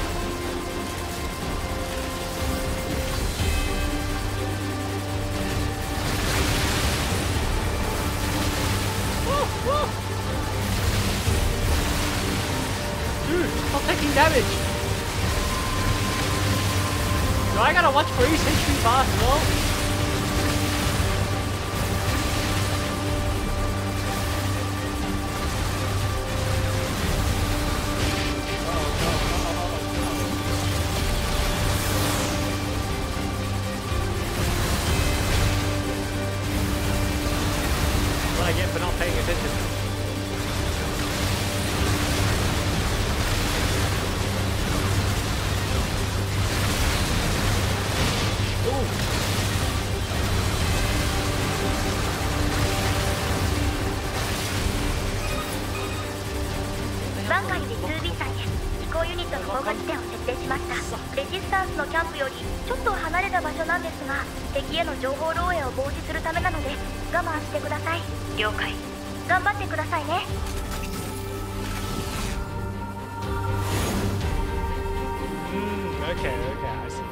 Woo! Woo! Dude, stop taking damage. Do I gotta watch for each entry bar as well? What I get for not paying attention. バンカリで ツービー さんへ飛行ユニットの降下地点を設定しました。レジスタンスのキャンプよりちょっと離れた場所なんですが、敵への情報漏洩を防止するためなので我慢してください。了解。頑張ってくださいね。 Mm, okay, okay, I see.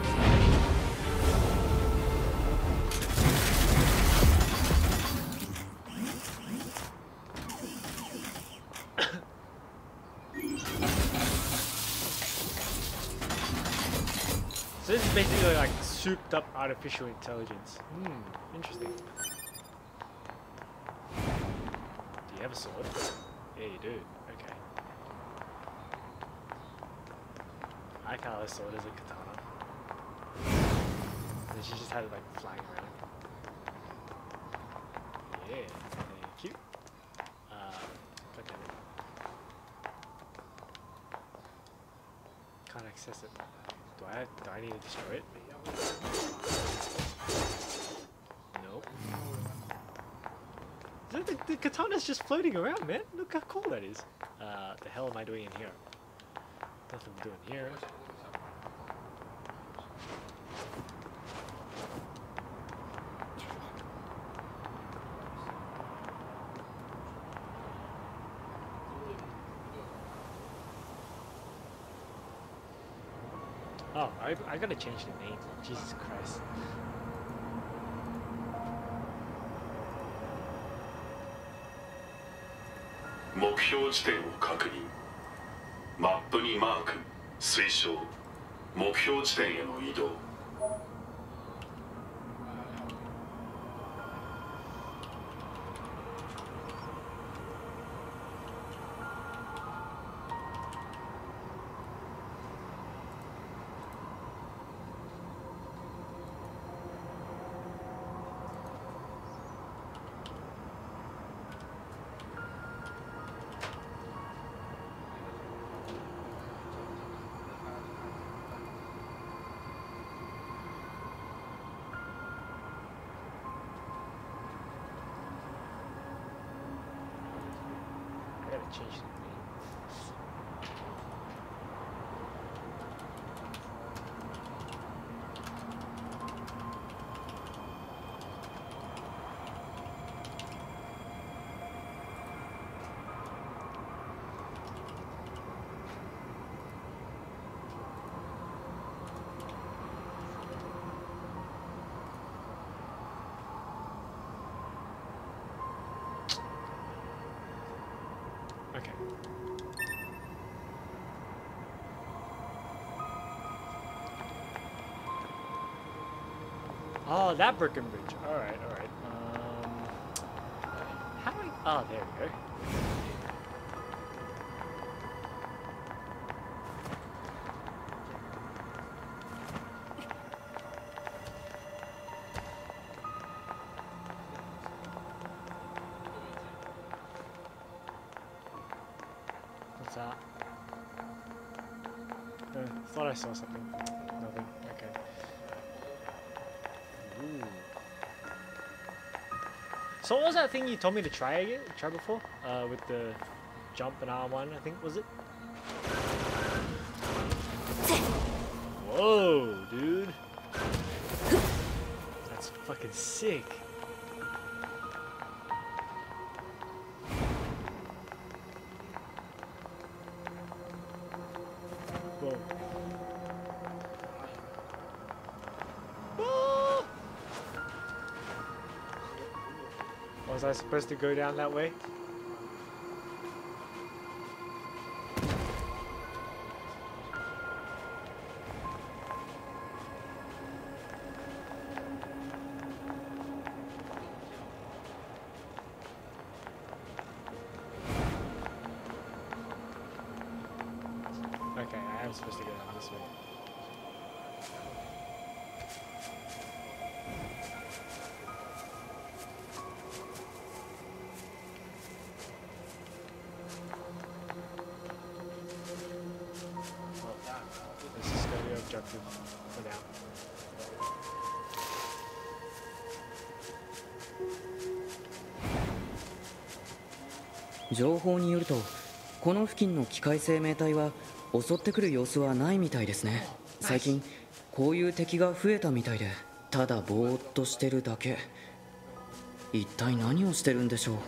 So this is basically like souped up artificial intelligence. Hmm, interesting. Do you have a sword? Yeah, you do. Okay. like how this sword is a katana. And she just had it like flying around. Yeah, thank you. Uh, God damn it. Can't access it. Do I, do I need to destroy it? Nope. The, the, the katana's just floating around, man. Look how cool that is. Uh, the hell am I doing in here? Nothing I'm doing here. Oh, I, I gotta change the name. Jesus Christ. 目標地点を確認。マップにマーク、推奨。目標地点への移動。 I gotta change the name. Okay. Oh, that Brooklyn Bridge. Alright, alright. Um, how do I... Oh, there we go. What's that? Uh, thought I saw something. Nothing. Okay. Ooh. So what was that thing you told me to try again? Try before? Uh, with the jump and R one, I think, was it? Whoa, dude. That's fucking sick. Whoa. Ah! Was I supposed to go down that way? Okay, I am supposed to go down this way. This is going to be objective for now. 情報によるとこの付近の機械生命体は襲ってくる様子はないみたいですね。最近こういう敵が増えたみたいで、ただぼーっとしてるだけ。一体何をしてるんでしょう。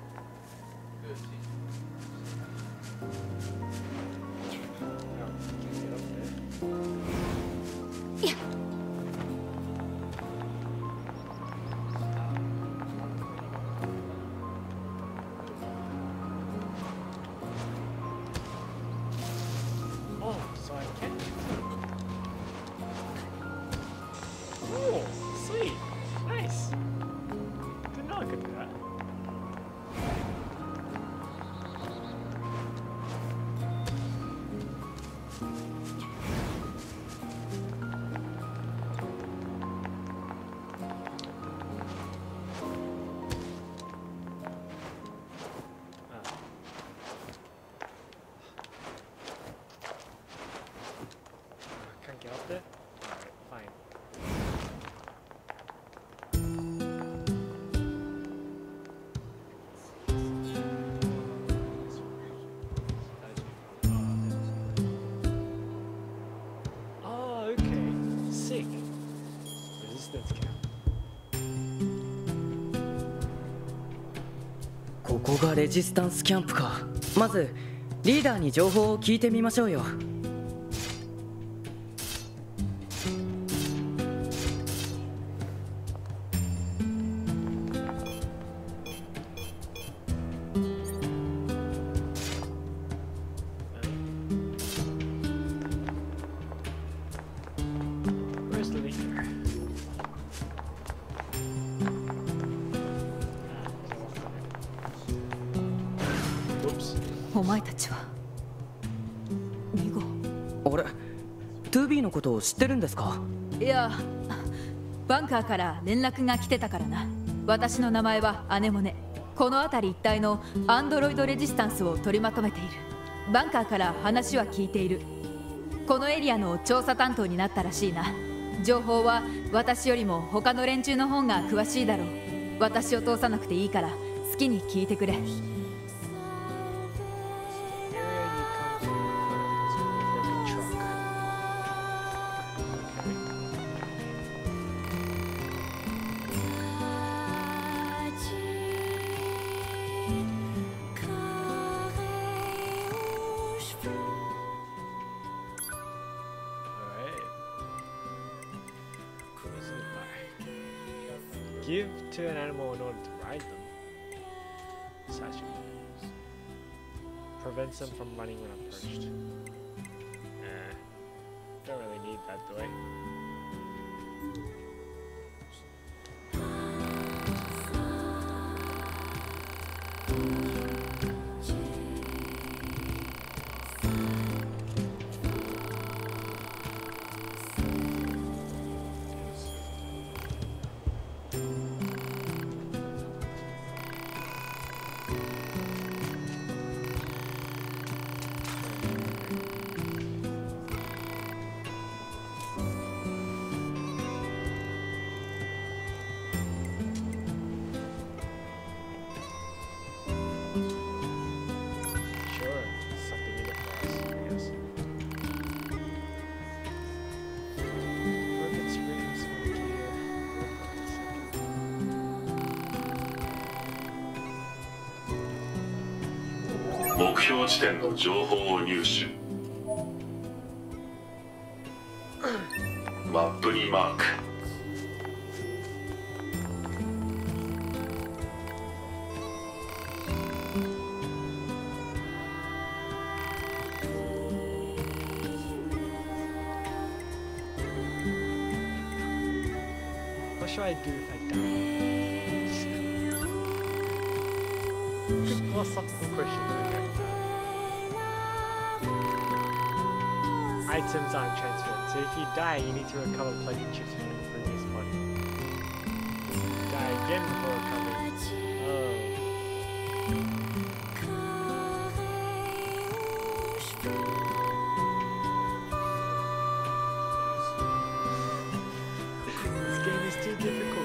Oh, so I can. Oh, sweet. Nice. Didn't know I could do that. こがレジスタンスキャンプか。まずリーダーに情報を聞いてみましょうよ。 お前たちはに号。 あれ ツービー のことを知ってるんですか？ いや、バンカーから連絡が来てたからな。私の名前はアネモネ。この辺り一帯のアンドロイドレジスタンスを取りまとめている。バンカーから話は聞いている。このエリアの調査担当になったらしいな。情報は私よりも他の連中の方が詳しいだろう。私を通さなくていいから好きに聞いてくれ。 Give to an animal in order to ride them. Statue. Prevents them from running when approached. Eh, don't really need that, do I? .目標地点の情報を入手。マップにマーク。 What should I do if I die? Philosophical question right there. Items aren't transferred, so if you die, you need to recover plenty of chips from your previous body. Die again before recovering. Oh. This game is too difficult.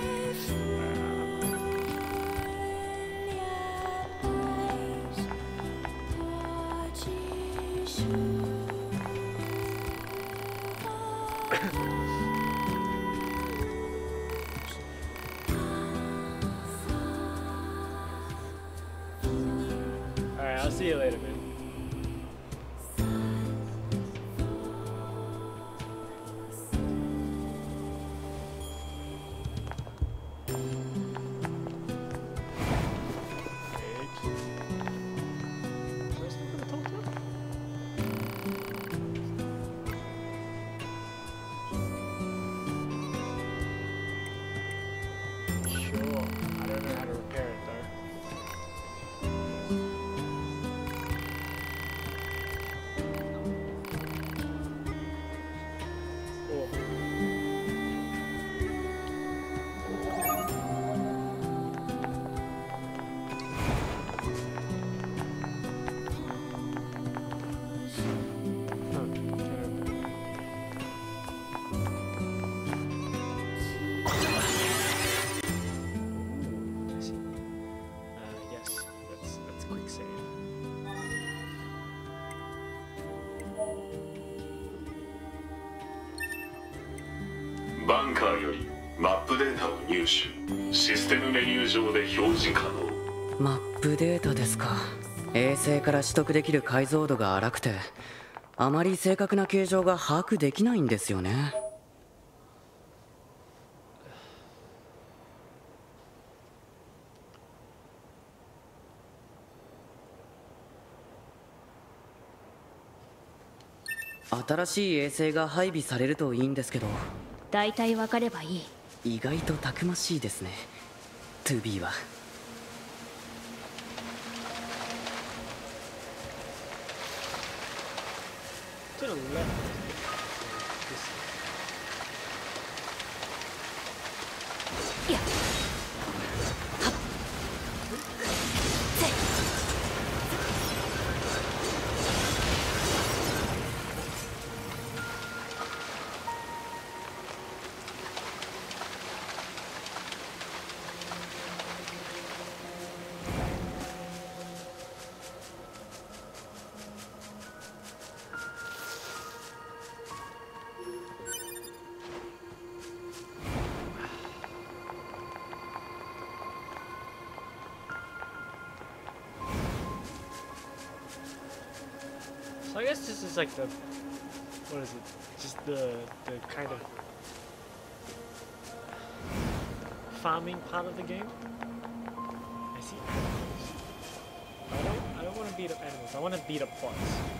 Alright, I'll see you later, man. .バンカーよりマップデータを入手。システムメニュー上で表示可能。 マップデータですか。衛星から取得できる解像度が荒くてあまり正確な形状が把握できないんですよね。新しい衛星が配備されるといいんですけど。 大体わかればいい。 意外とたくましいですね ツービー は。 To the left. Yeah. So I guess this is like the, what is it? Just the the kind of farming part of the game. I see animals. I don't I don't want to beat up animals. I want to beat up bots.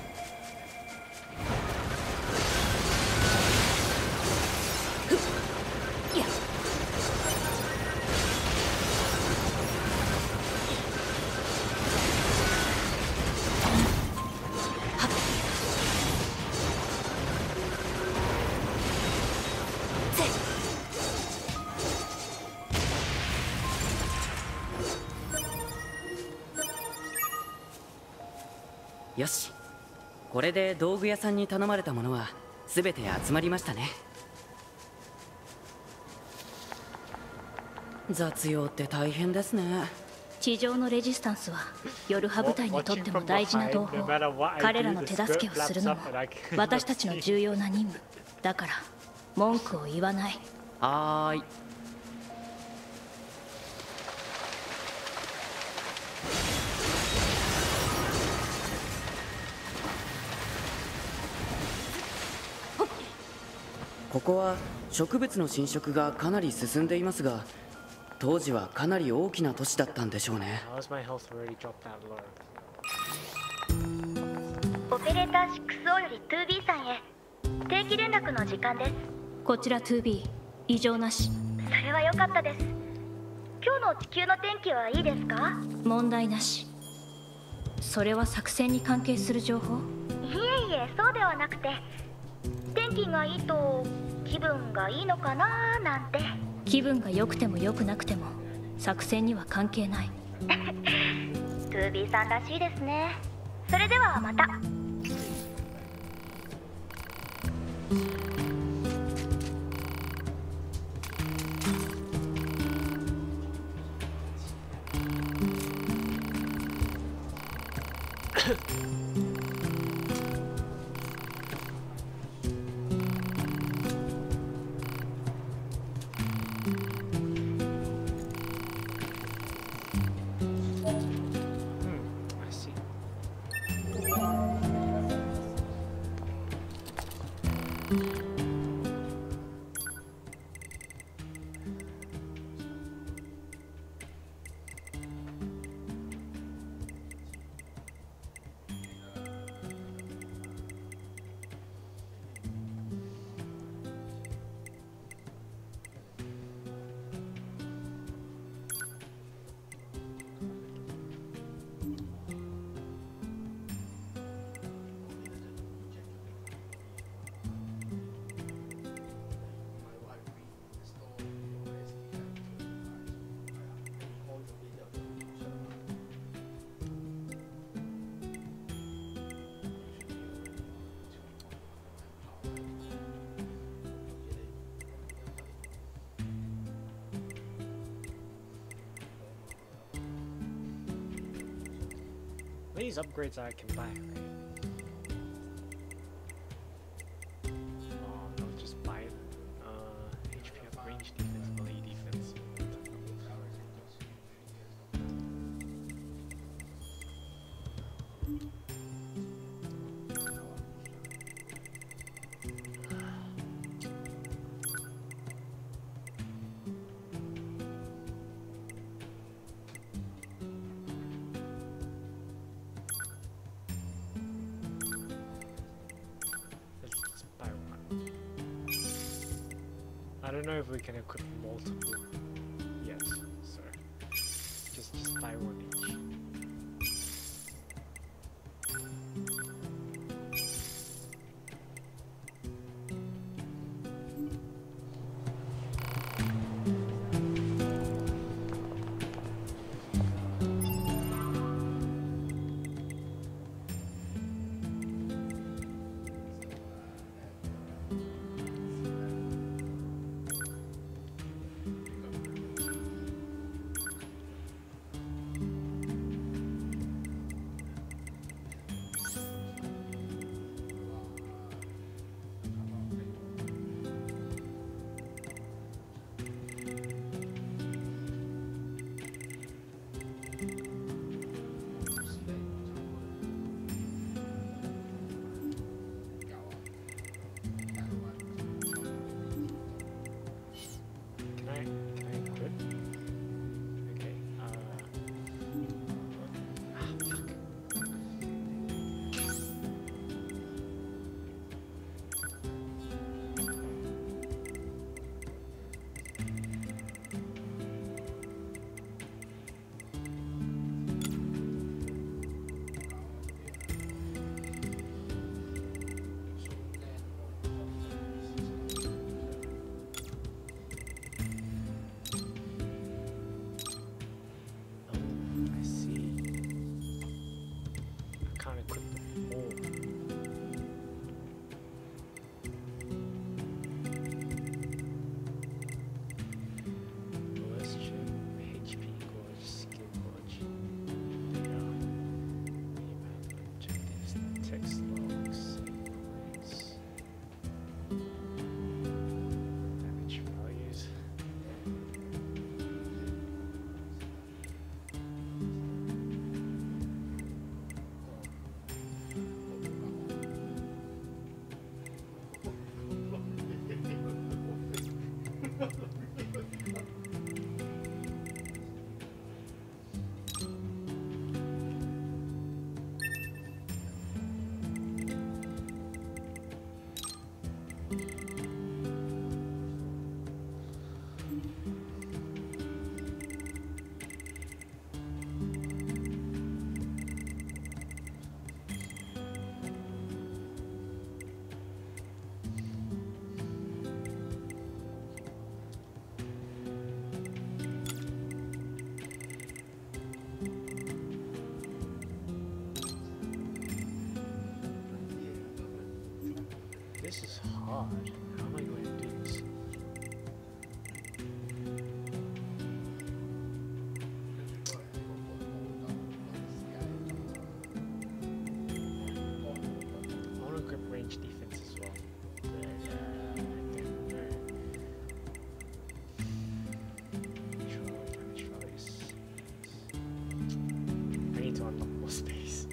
よし、これで道具屋さんに頼まれたものは全て集まりましたね。雑用って大変ですね。 地上のレジスタンスは夜派部隊にとっても大事な同胞。彼らの手助けをするのも私たちの重要な任務だから文句を言わない。 はーい。ここは植物の侵食がかなり進んでいますが、当時はかなり大きな都市だったんでしょうね。 オペレーター シックスオー より ツービー さんへ定期連絡の時間です。 こちら ツービー、 異常なし。 それは良かったです。今日の地球の天気はいいですか？ 問題なし。それは作戦に関係する情報？ いえいえ、そうではなくて、天気がいいと気分がいいのかななんて。 気分が良くても良くなくても作戦には関係ない。 ツービー さんらしいですね。それではまた。 These upgrades I can buy, right? Oh, no, just buy it. Uh, H P up, range defense, melee defense. I don't know if we can equip multiple yet, so just just buy one each. This is hard. How am I going to do this? I want to equip range defense as well. But, uh, I don't know. Control damage values. I need to unlock more space.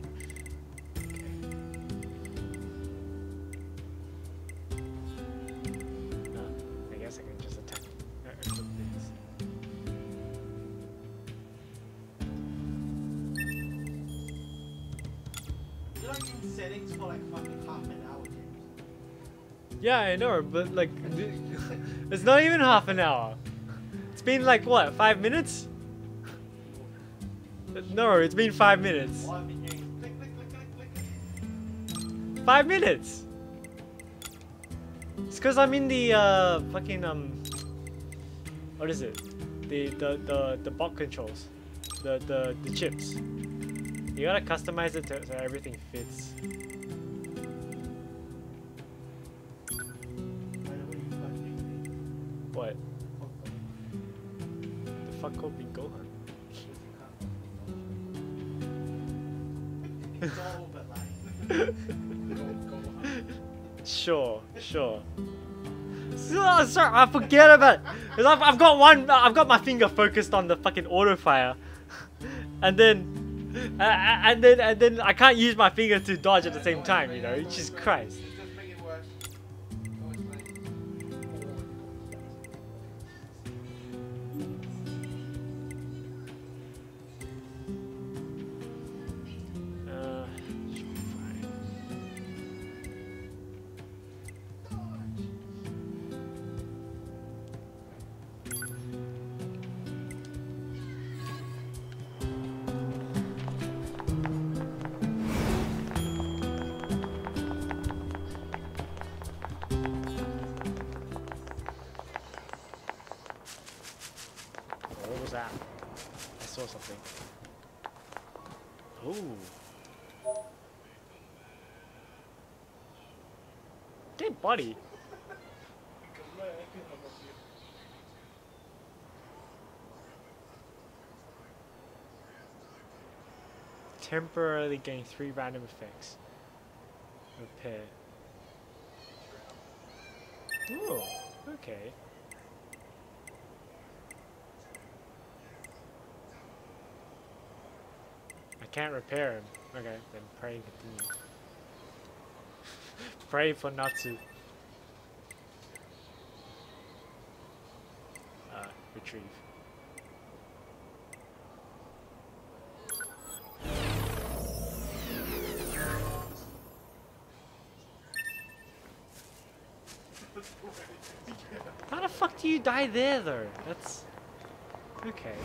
Settings for like fucking half an hour, James. Yeah, I know, but like, it's not even half an hour. It's been like what, five minutes? No, it's been five minutes. All I've been hearing is click, click, click, click, click. Five minutes. It's because I'm in the uh fucking um. What is it? The the the the bot controls, the the the chips. You gotta customize it to, so everything fits. What? The fuck called me Gohan? Sure, sure. So, sorry, I forget about it. Cause I've, I've got one. I've got my finger focused on the fucking auto fire, and then. Uh, and then and then I can't use my finger to dodge at the same time, you know. Jesus Christ. Uh, something. Oh. Dead body. Temporarily gain three random effects. Repair. Ooh, okay. I can't repair him. Okay, then pray and continue. Pray for Natsu. Uh, retrieve. How the fuck do you die there though? That's okay.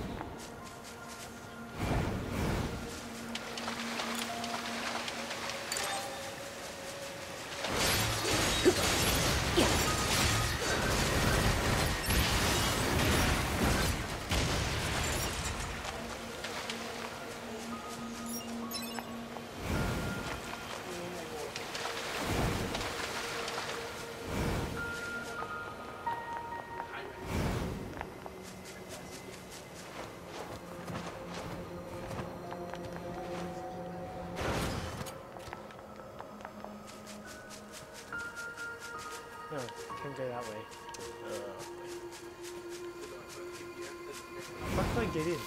No, can't go that way. Uh, how do I get in?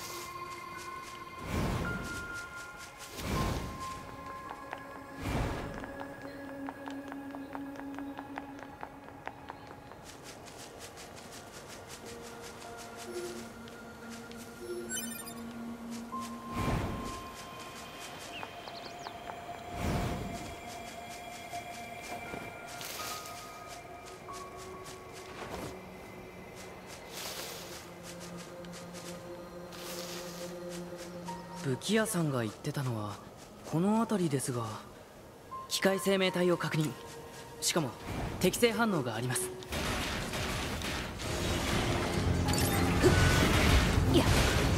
武器屋さんが言ってたのはこの辺りですが、機械生命体を確認。しかも適正反応があります。いや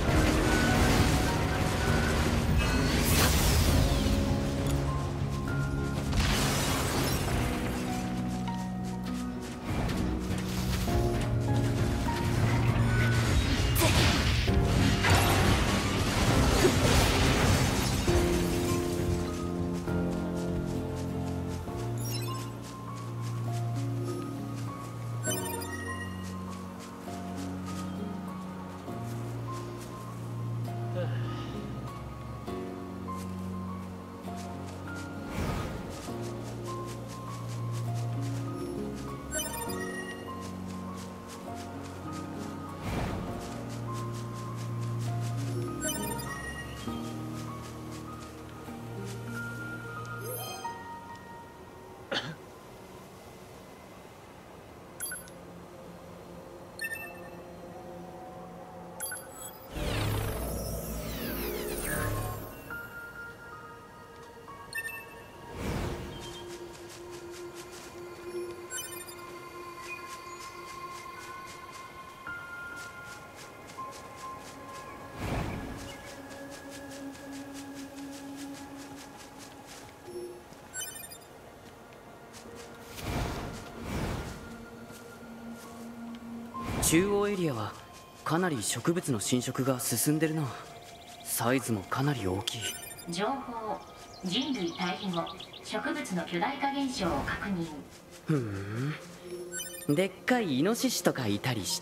中央エリアはかなり植物の侵食が進んでるな。サイズもかなり大きい。 情報、人類退避後植物の巨大化現象を確認。 ふーん、でっかいイノシシとかいたりして。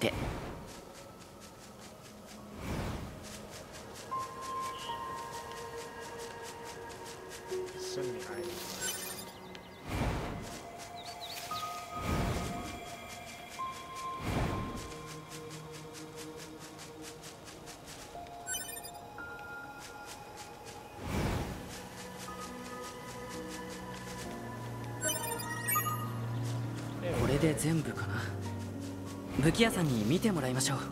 これで全部かな。武器屋さんに見てもらいましょう。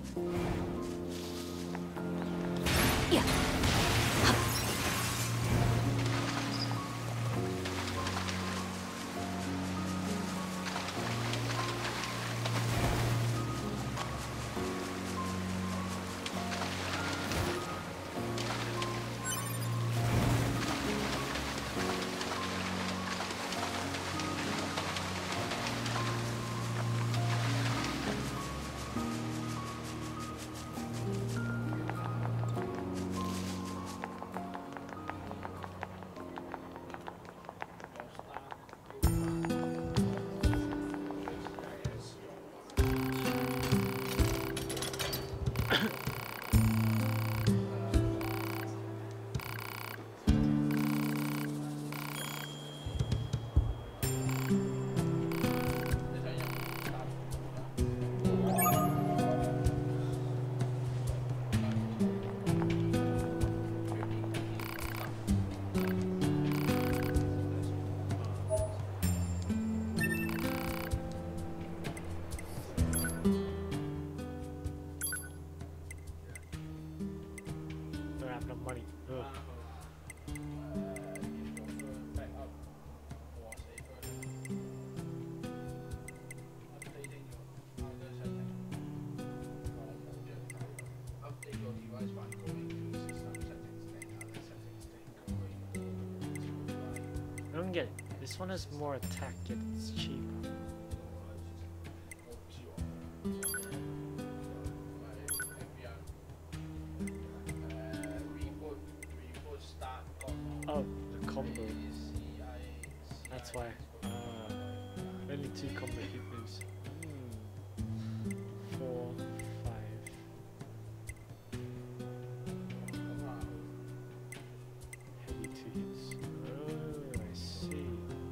いや get this one has more attack, yet it's cheaper. Oh, the combo. That's why. Uh, only two combo hit moves. Hmm. Four, five. Heavy two hits. Oh, I see.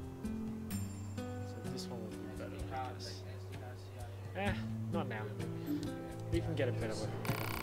So this one will be better, I guess. Eh, not now. We can get a better one.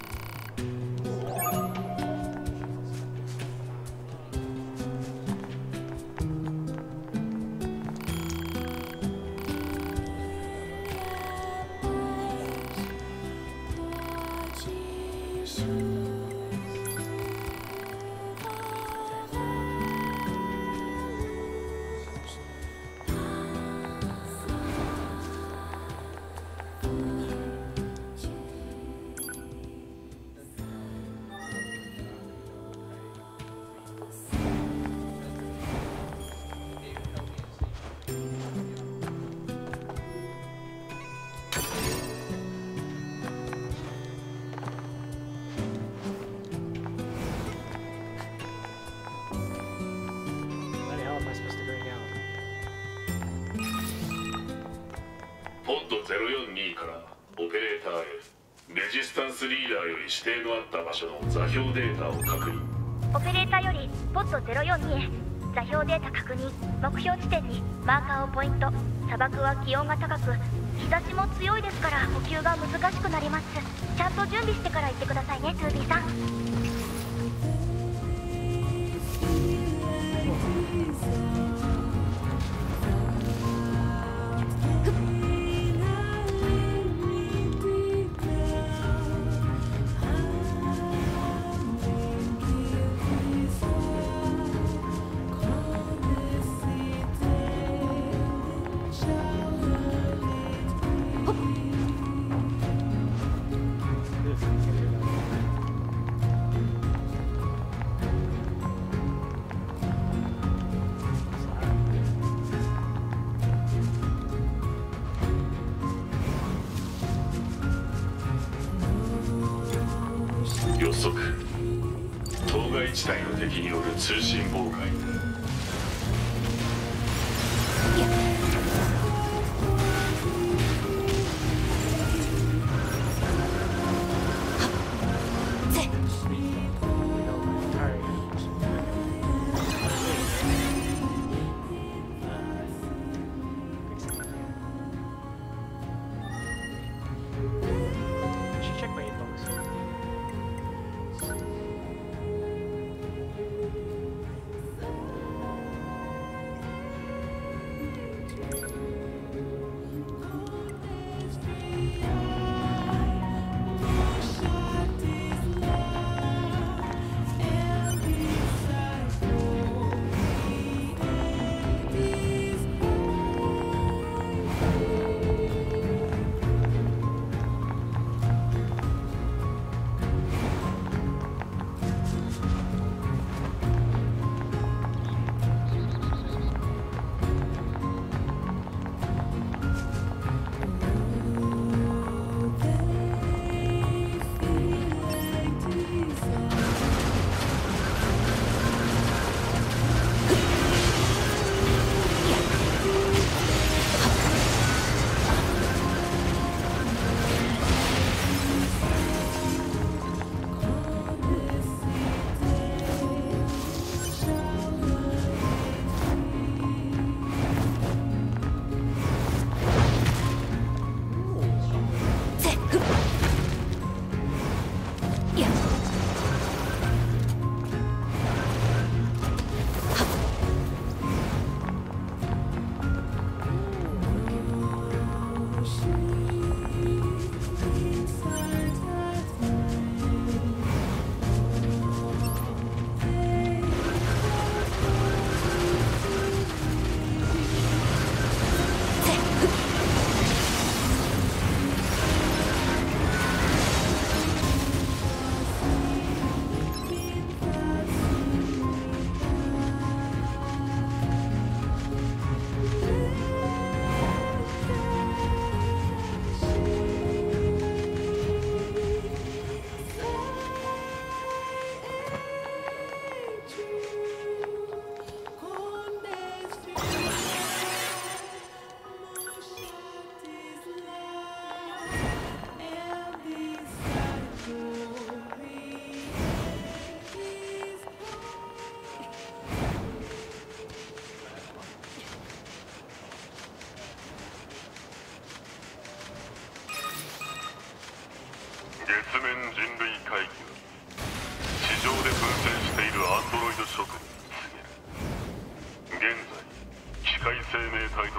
ゼロよんにからオペレーターへレジスタンスリーダーより指定のあった場所の座標データを確認。 オペレーターよりポッドゼロよんにへ座標データ確認。目標地点にマーカーをポイント。砂漠は気温が高く日差しも強いですから補給が難しくなります。ちゃんと準備してから行ってくださいね、 ツービー さん。 予測当該地帯の敵による通信妨害。 Check my inbox.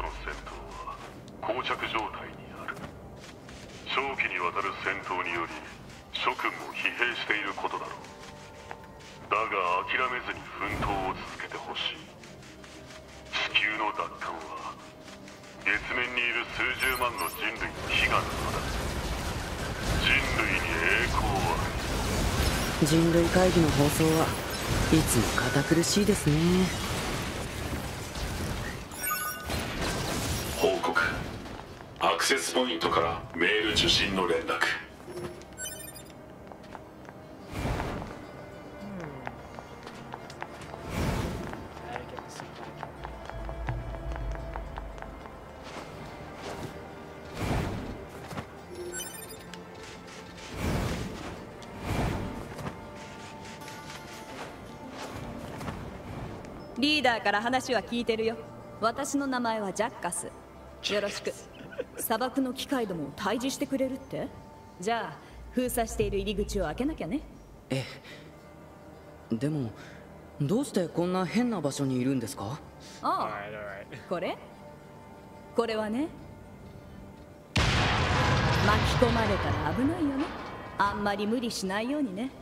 戦闘は膠着状態にある。長期にわたる戦闘により諸君も疲弊していることだろう。だが諦めずに奮闘を続けてほしい。地球の奪還は月面にいる数十万の人類の悲願なのだ。人類に栄光は。 人類会議の放送はいつも堅苦しいですね。 報告。アクセスポイントからメール受信の連絡。 リーダーから話は聞いてるよ。私の名前はジャッカス。よろしく。砂漠の機械どもを退治してくれるって？じゃあ封鎖している入り口を開けなきゃね。 ええ。でもどうしてこんな変な場所にいるんですか？ ああ、これこれはね、巻き込まれたら危ないよね。あんまり無理しないようにね。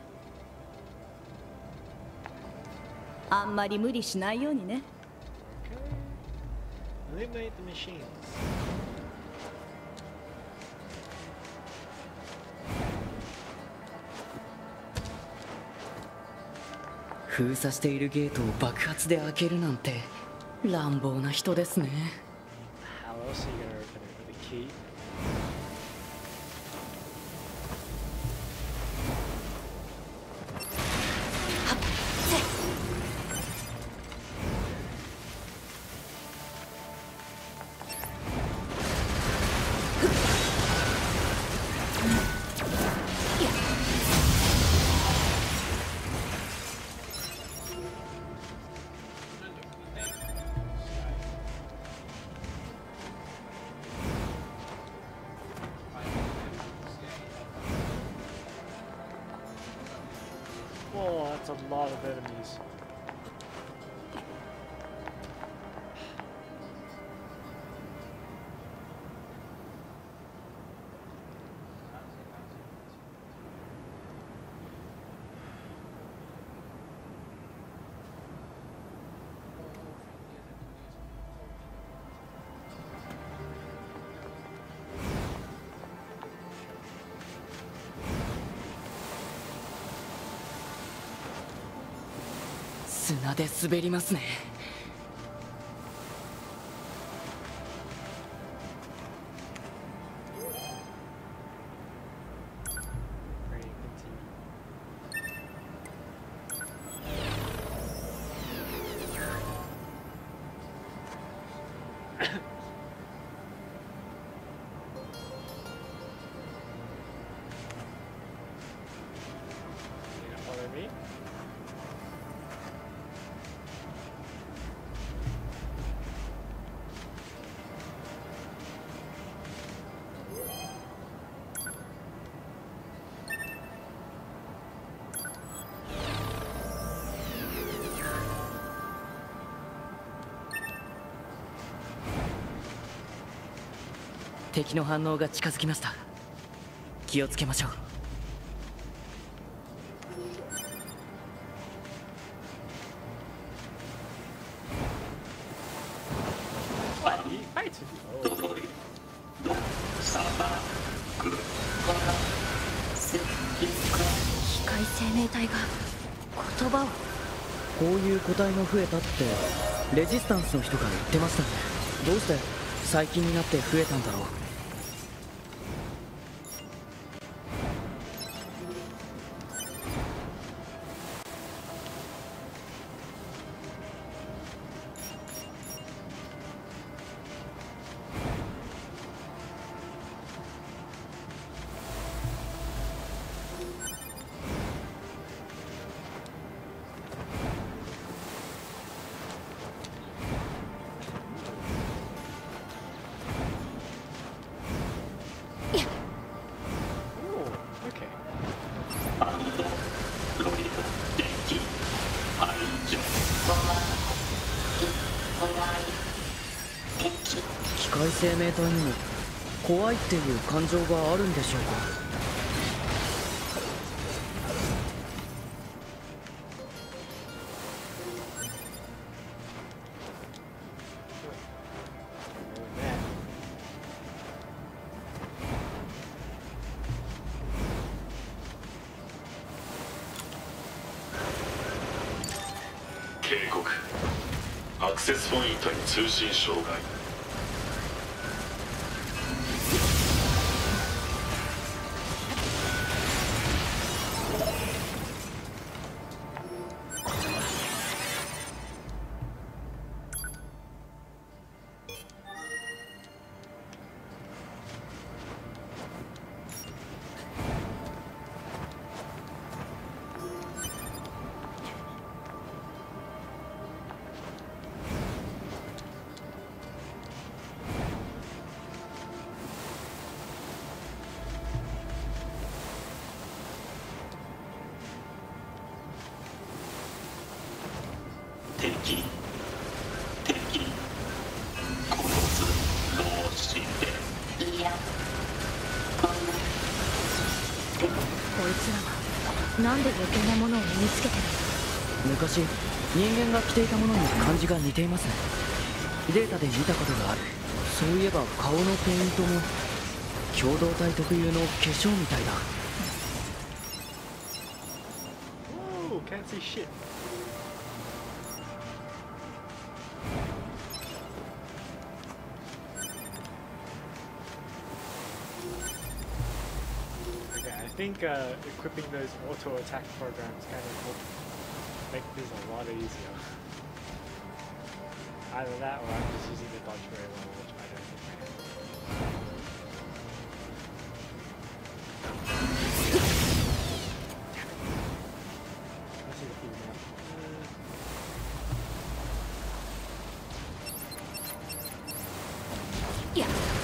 あんまり無理しないようにね。 Eliminate the machines. 封鎖しているゲートを爆発で開けるなんて乱暴な人ですね。 How else are you gonna open it? With a key? おー、that's a lot of enemies. 砂で滑りますね。敵の反応が近づきました。気をつけましょう。 機械生命体が言葉を。 こういう個体が増えたってレジスタンスの人が言ってましたね。どうして最近になって増えたんだろう。 界生命体にも怖いっていう感情があるんでしょうか。 警告、アクセスポイントに通信障害。敵敵殺す同士でいやこいつらはなんで余計なものを身につけてるんだ。 昔人間が着ていたものに感じが似ていますね。データで見たことがある。そういえば顔のペイントも共同体特有の化粧みたいだ。 Whoa, can't see shit. I think uh, equipping those auto attack programs kind of help make this a lot easier. Either that or I'm just using the dodge very well, which I don't think I am. Let's see the female. Yeah.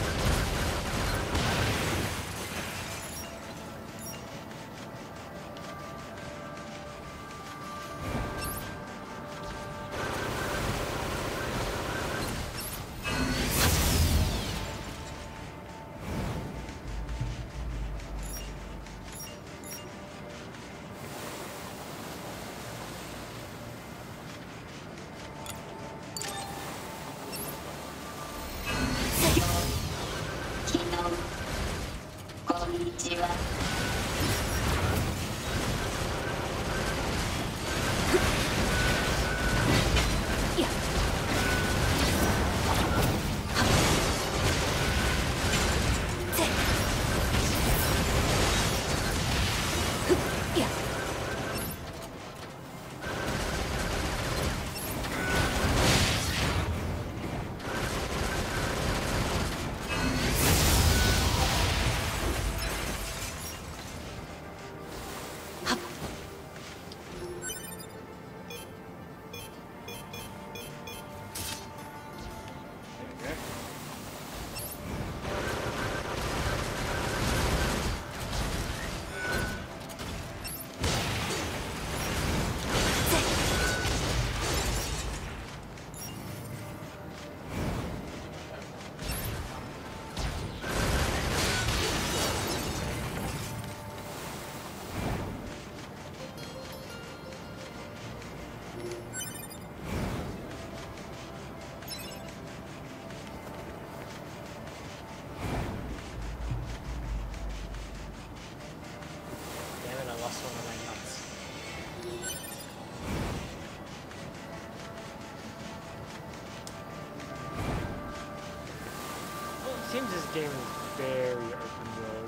Seems this game is very open world.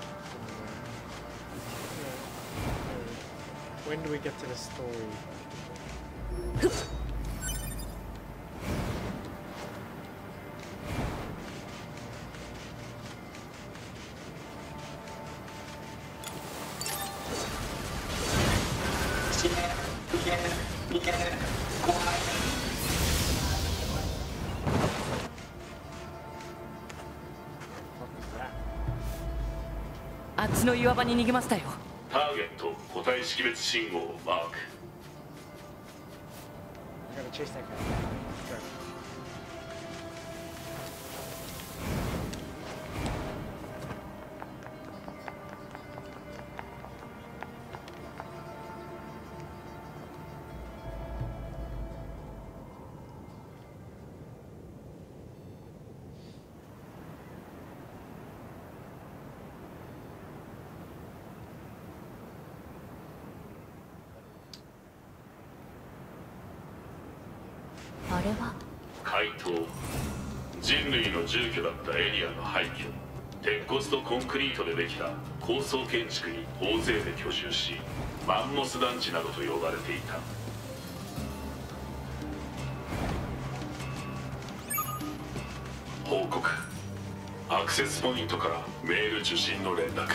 When do we get to the story? Yeah. あっちの岩場に逃げましたよ。 ターゲット個体識別信号をマーク。 I gotta chase that guy. あれは怪盗。人類の住居だったエリアの廃墟。鉄骨とコンクリートでできた高層建築に大勢で居住し、マンモス団地などと呼ばれていた。報告。アクセスポイントからメール受信の連絡。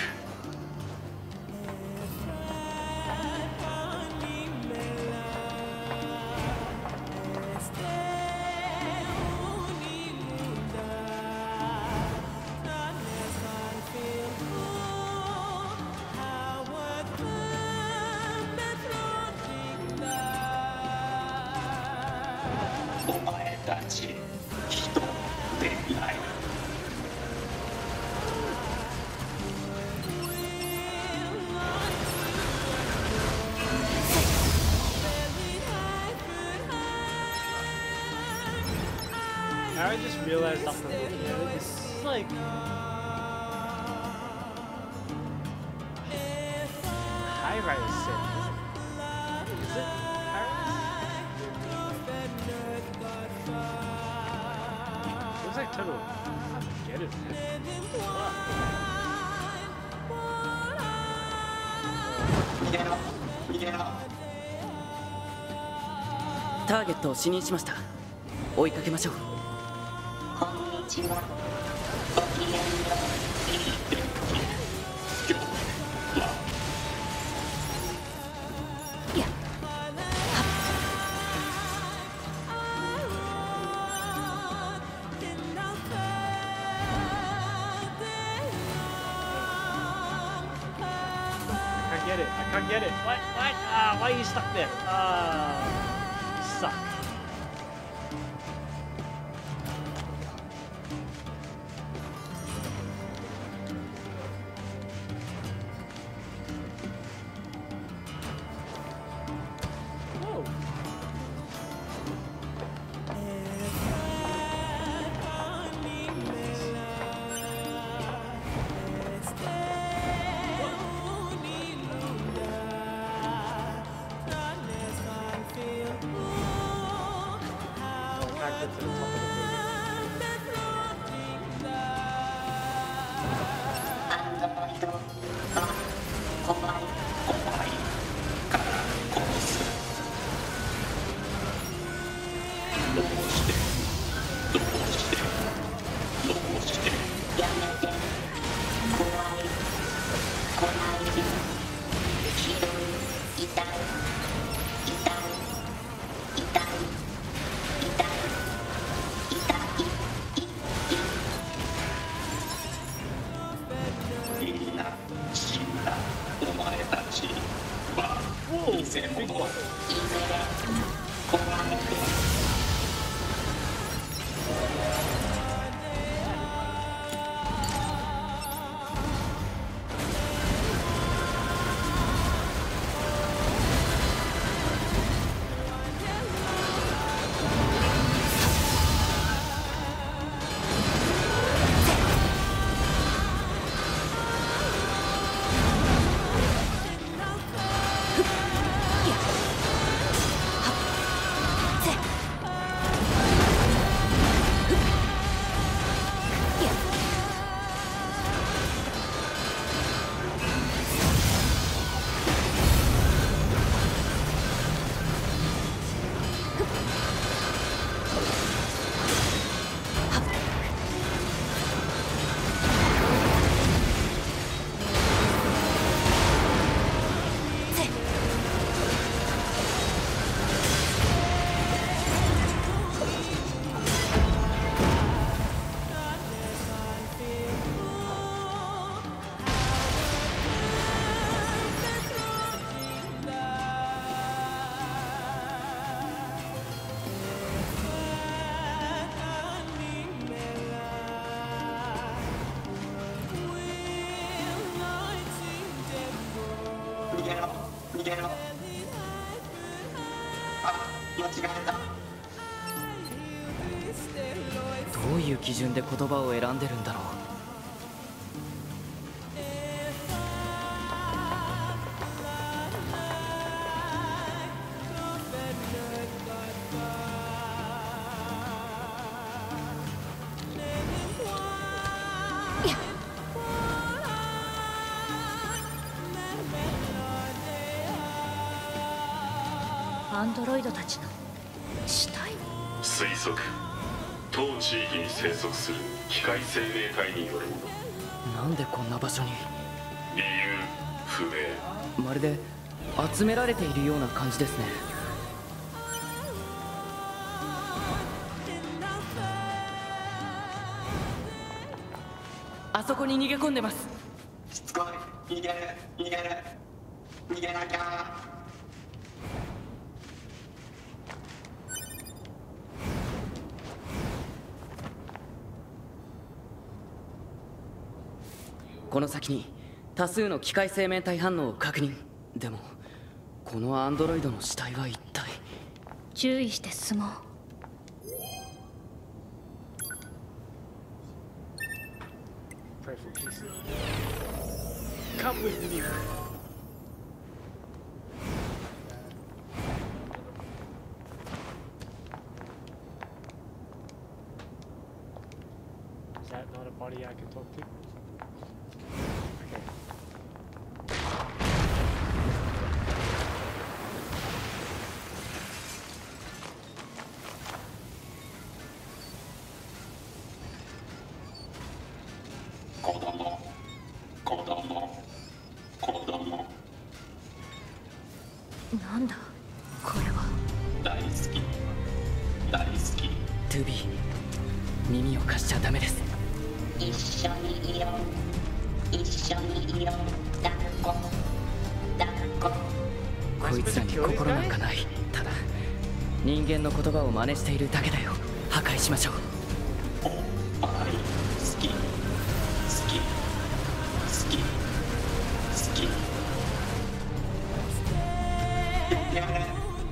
お前たち人でない。 I just realized after looking at it, this is like high-rise set. Is it high-rise? Looks like total. I don't get it, man. Wow. ターゲットを視認しました。追いかけましょう。 こんにちは。ごきげんよう。 いや。 I can't get it. I can't get it. What? What? Ah, why are you stuck there? Ah, you suck. Whoa. Can't get to the top of the building. アンドロイドが怖い怖いから殺す。どうしてどうしてどうしてやめて。怖い怖いひどい痛い痛い痛い痛いみんな死んだ。お前たちは偽物。いずれ壊れて。逃げろ逃げろ。あ、間違えた。 どういう基準で言葉を選んでるんだろう。 アンドロイドたちの死体。 推測、当地域に生息する機械生命体によるもの。 なんでこんな場所に？ 理由不明。 まるで集められているような感じですね。あそこに逃げ込んでます。 しつこい。逃げる逃げる逃げなきゃ。 この先に多数の機械生命体反応を確認。でもこのアンドロイドの死体は一体。 注意して進もう。 Pray for peace. Come with me. Is that not a body I can talk to? Okay. 子供、子供、子供。 なんだこれは。 大好き、大好き。 トゥービー、耳を貸しちゃダメです。 一緒にいよう。一緒にいよう。抱っこ抱っこ。 こいつらに心なんかない。ただ人間の言葉を真似しているだけだよ。破壊しましょう。 おっぱい好き、好き、好き、好き。やれ。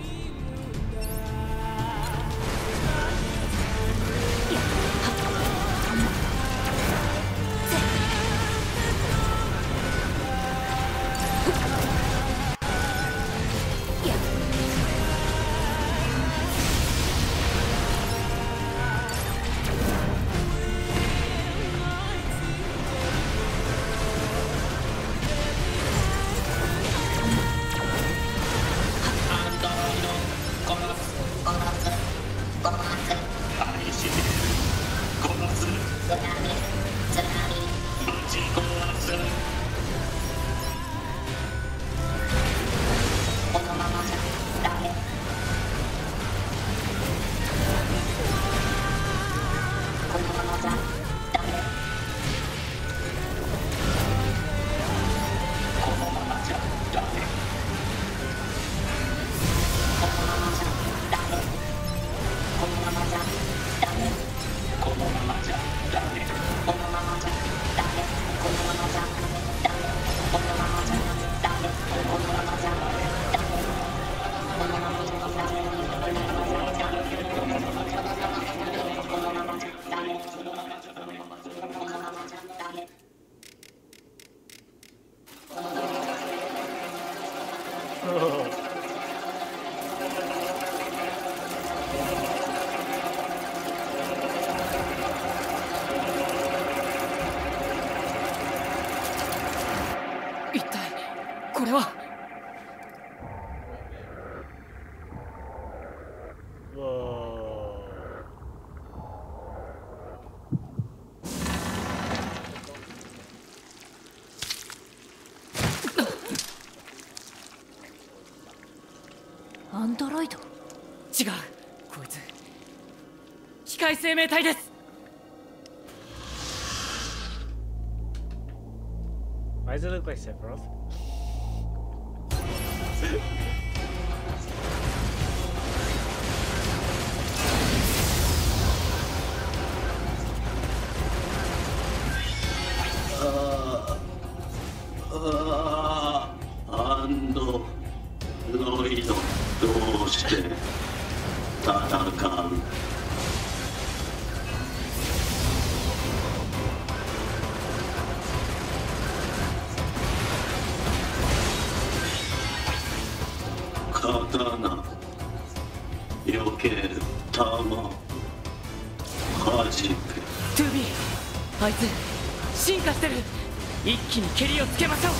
一体これは。 アンドロイド。 違う、こいつ機械生命体です。 Why does it look like Sephiroth? Ah, ah, ando, loido, どうして戦う？刀、避ける、弾、弾く。 トゥービー、あいつ進化してる。一気に蹴りをつけましょう。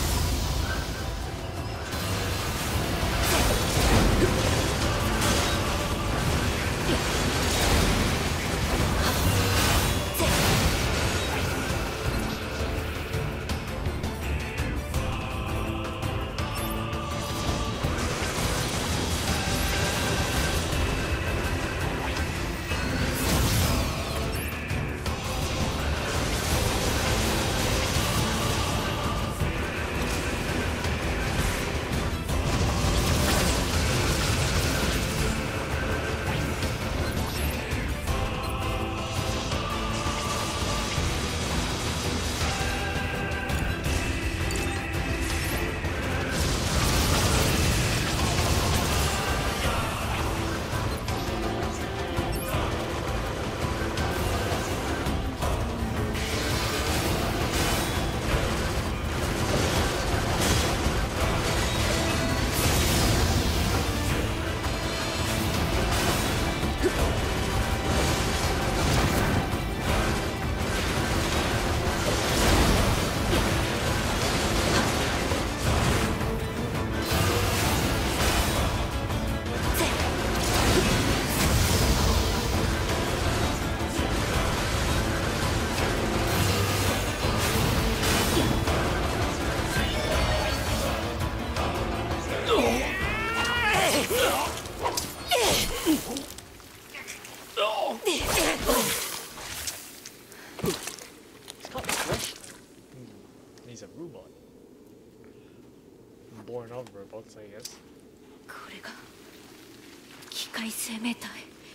He's a robot. Born of robots, I guess. これが機械生命体。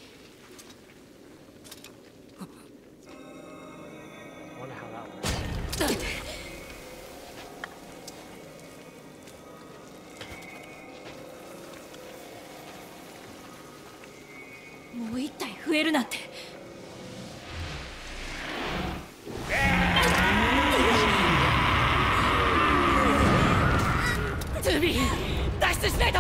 I wonder how that works. もう一体増えるなんて。 トゥービー脱出しないと。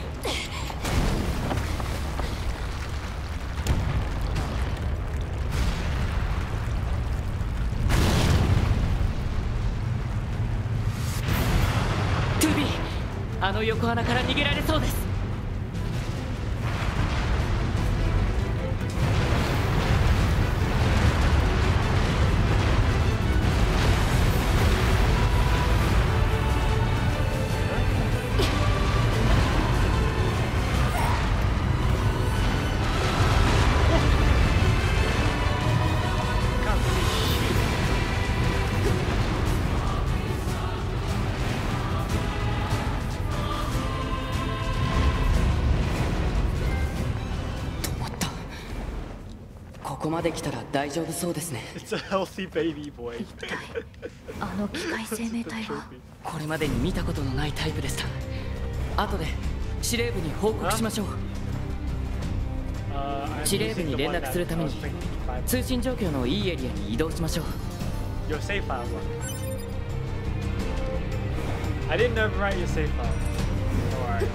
トゥービー、あの横穴から逃げられそうです。ここまで来たら大丈夫そうですね。 It's a healthy baby boy. あの機械生命体はこれまでに見たことのないタイプでした。後で司令部に報告しましょう。司令部に連絡するために通信状況のいいエリアに移動しましょう。 Your save file one. I didn't overwrite your save file. Alright.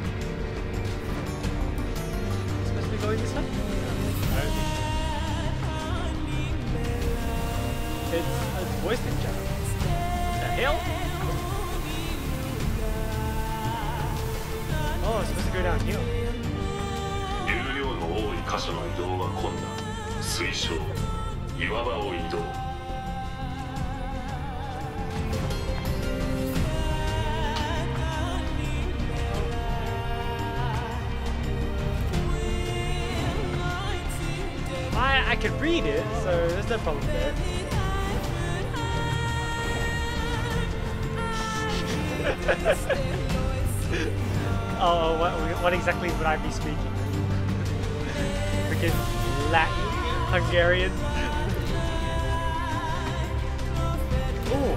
Supposed to be going this way? I don't think so. It's a voice chat. The hell? Oh, it's supposed to go down here. 流量の多い箇所の移動は困難。推奨。岩場を移動。 I I could read it, so there's no problem there. Oh, what, what exactly would I be speaking? Freaking Latin, Hungarian. Oh.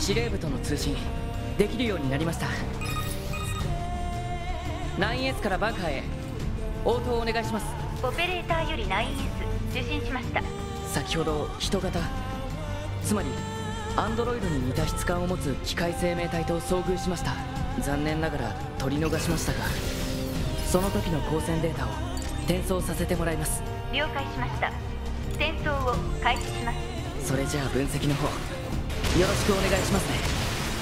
司令部との通信できるようになりました。 ナインエス からバンカーへ応答お願いします。 オペレーターより ナインエス 受信しました。 先ほど人型、つまりアンドロイドに似た質感を持つ機械生命体と遭遇しました。残念ながら取り逃しましたが、その時の光線データを転送させてもらいます。 了解しました。転送を開始します。 それじゃあ分析の方よろしくお願いしますね。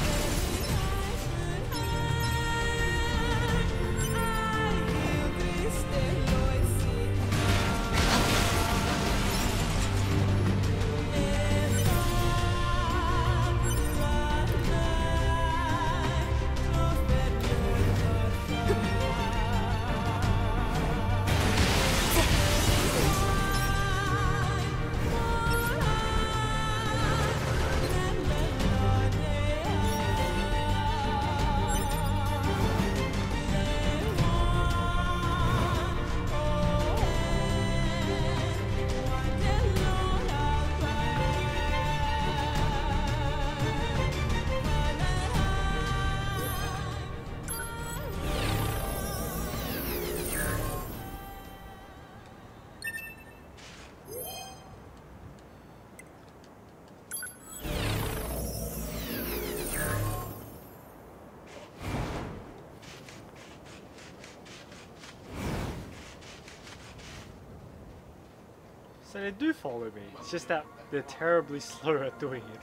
So they do follow me, it's just that they're terribly slow at doing it.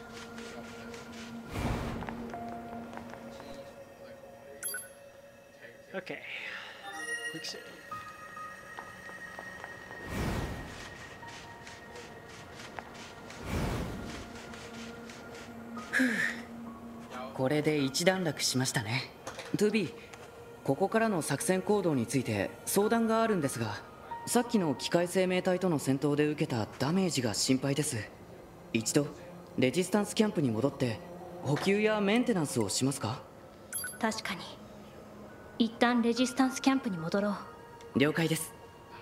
Okay, quick save. これで一段落しましたね。 ツービー、 ここからの作戦行動について相談があるんですが、さっきの機械生命体との戦闘で受けたダメージが心配です。一度レジスタンスキャンプに戻って補給やメンテナンスをしますか？ 確かに一旦レジスタンスキャンプに戻ろう。 了解です。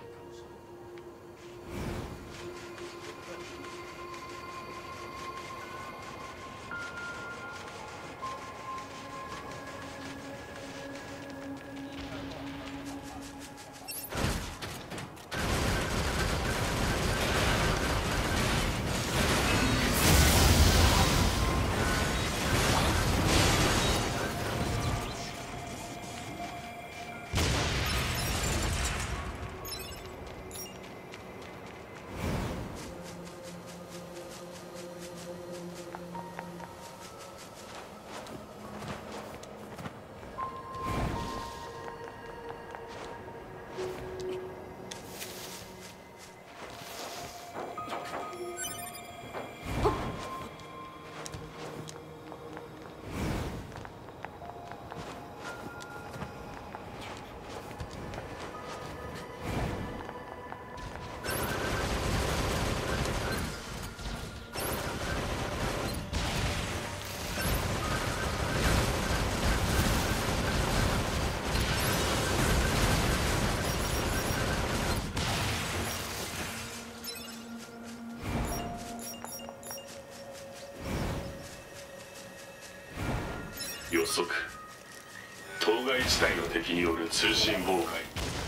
予測、当該地帯の敵による通信妨害。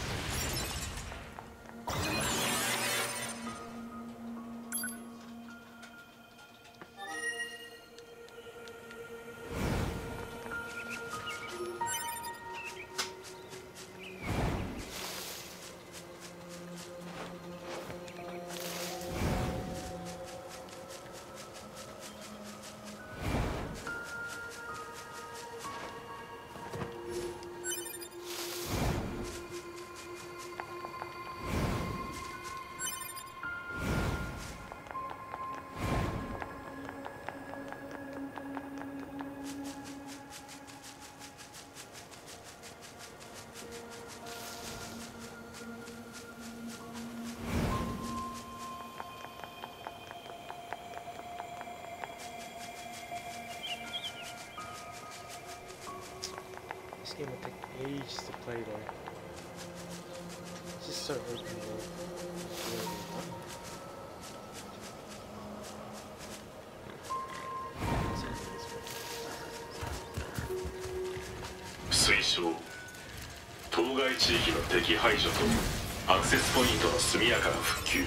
This game will take ages to play though. It's just so open world. Really fun. So it's 消。当該地域の敵排除とアクセスポイントの速やかな復旧。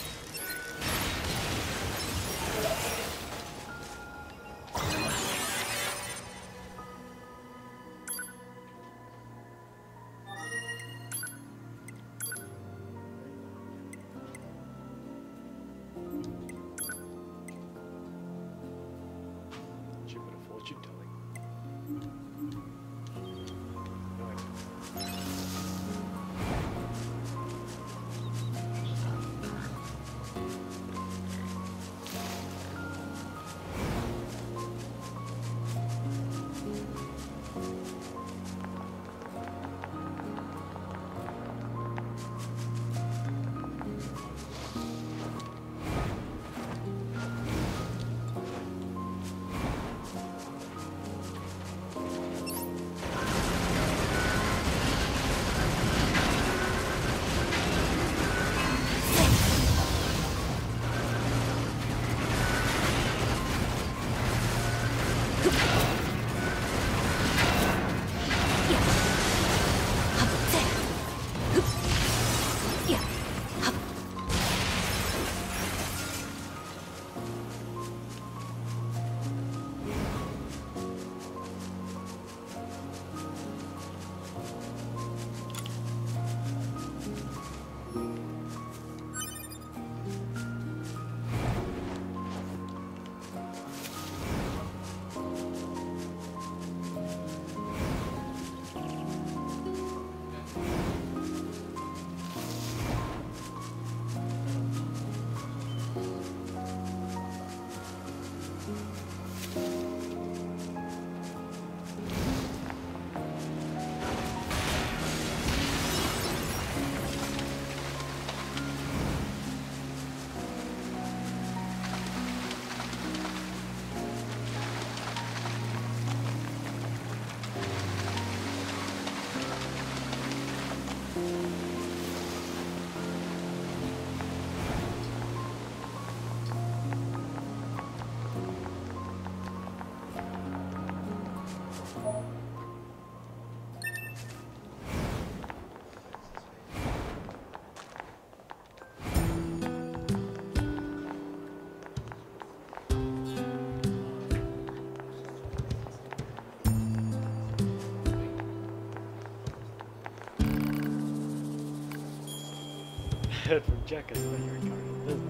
Heard from Jack as well, you're recording this.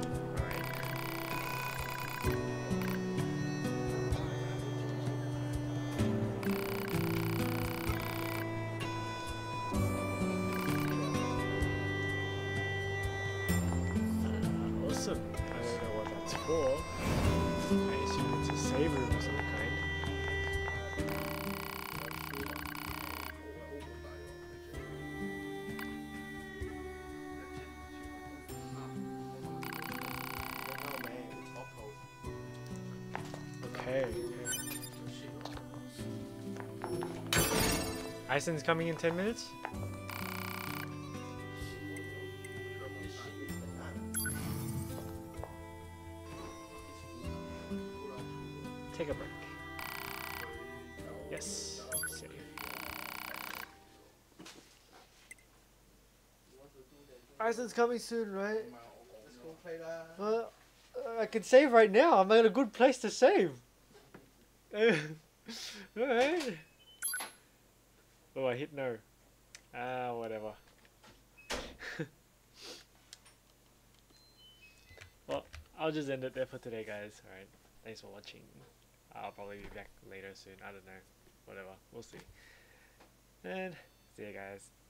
Uh, awesome. I don't know what that's for. I assume it's a save room of some kind. Okay. Isen's coming in ten minutes? Take a break. Yes. Save. Isen's coming soon, right? Let's go play that. Well, uh, I can save right now. I'm in a good place to save. Alright. Oh, I hit no. Ah, whatever. Well, I'll just end it there for today, guys. Alright. Thanks for watching. I'll probably be back later soon. I don't know. Whatever. We'll see. And see you guys.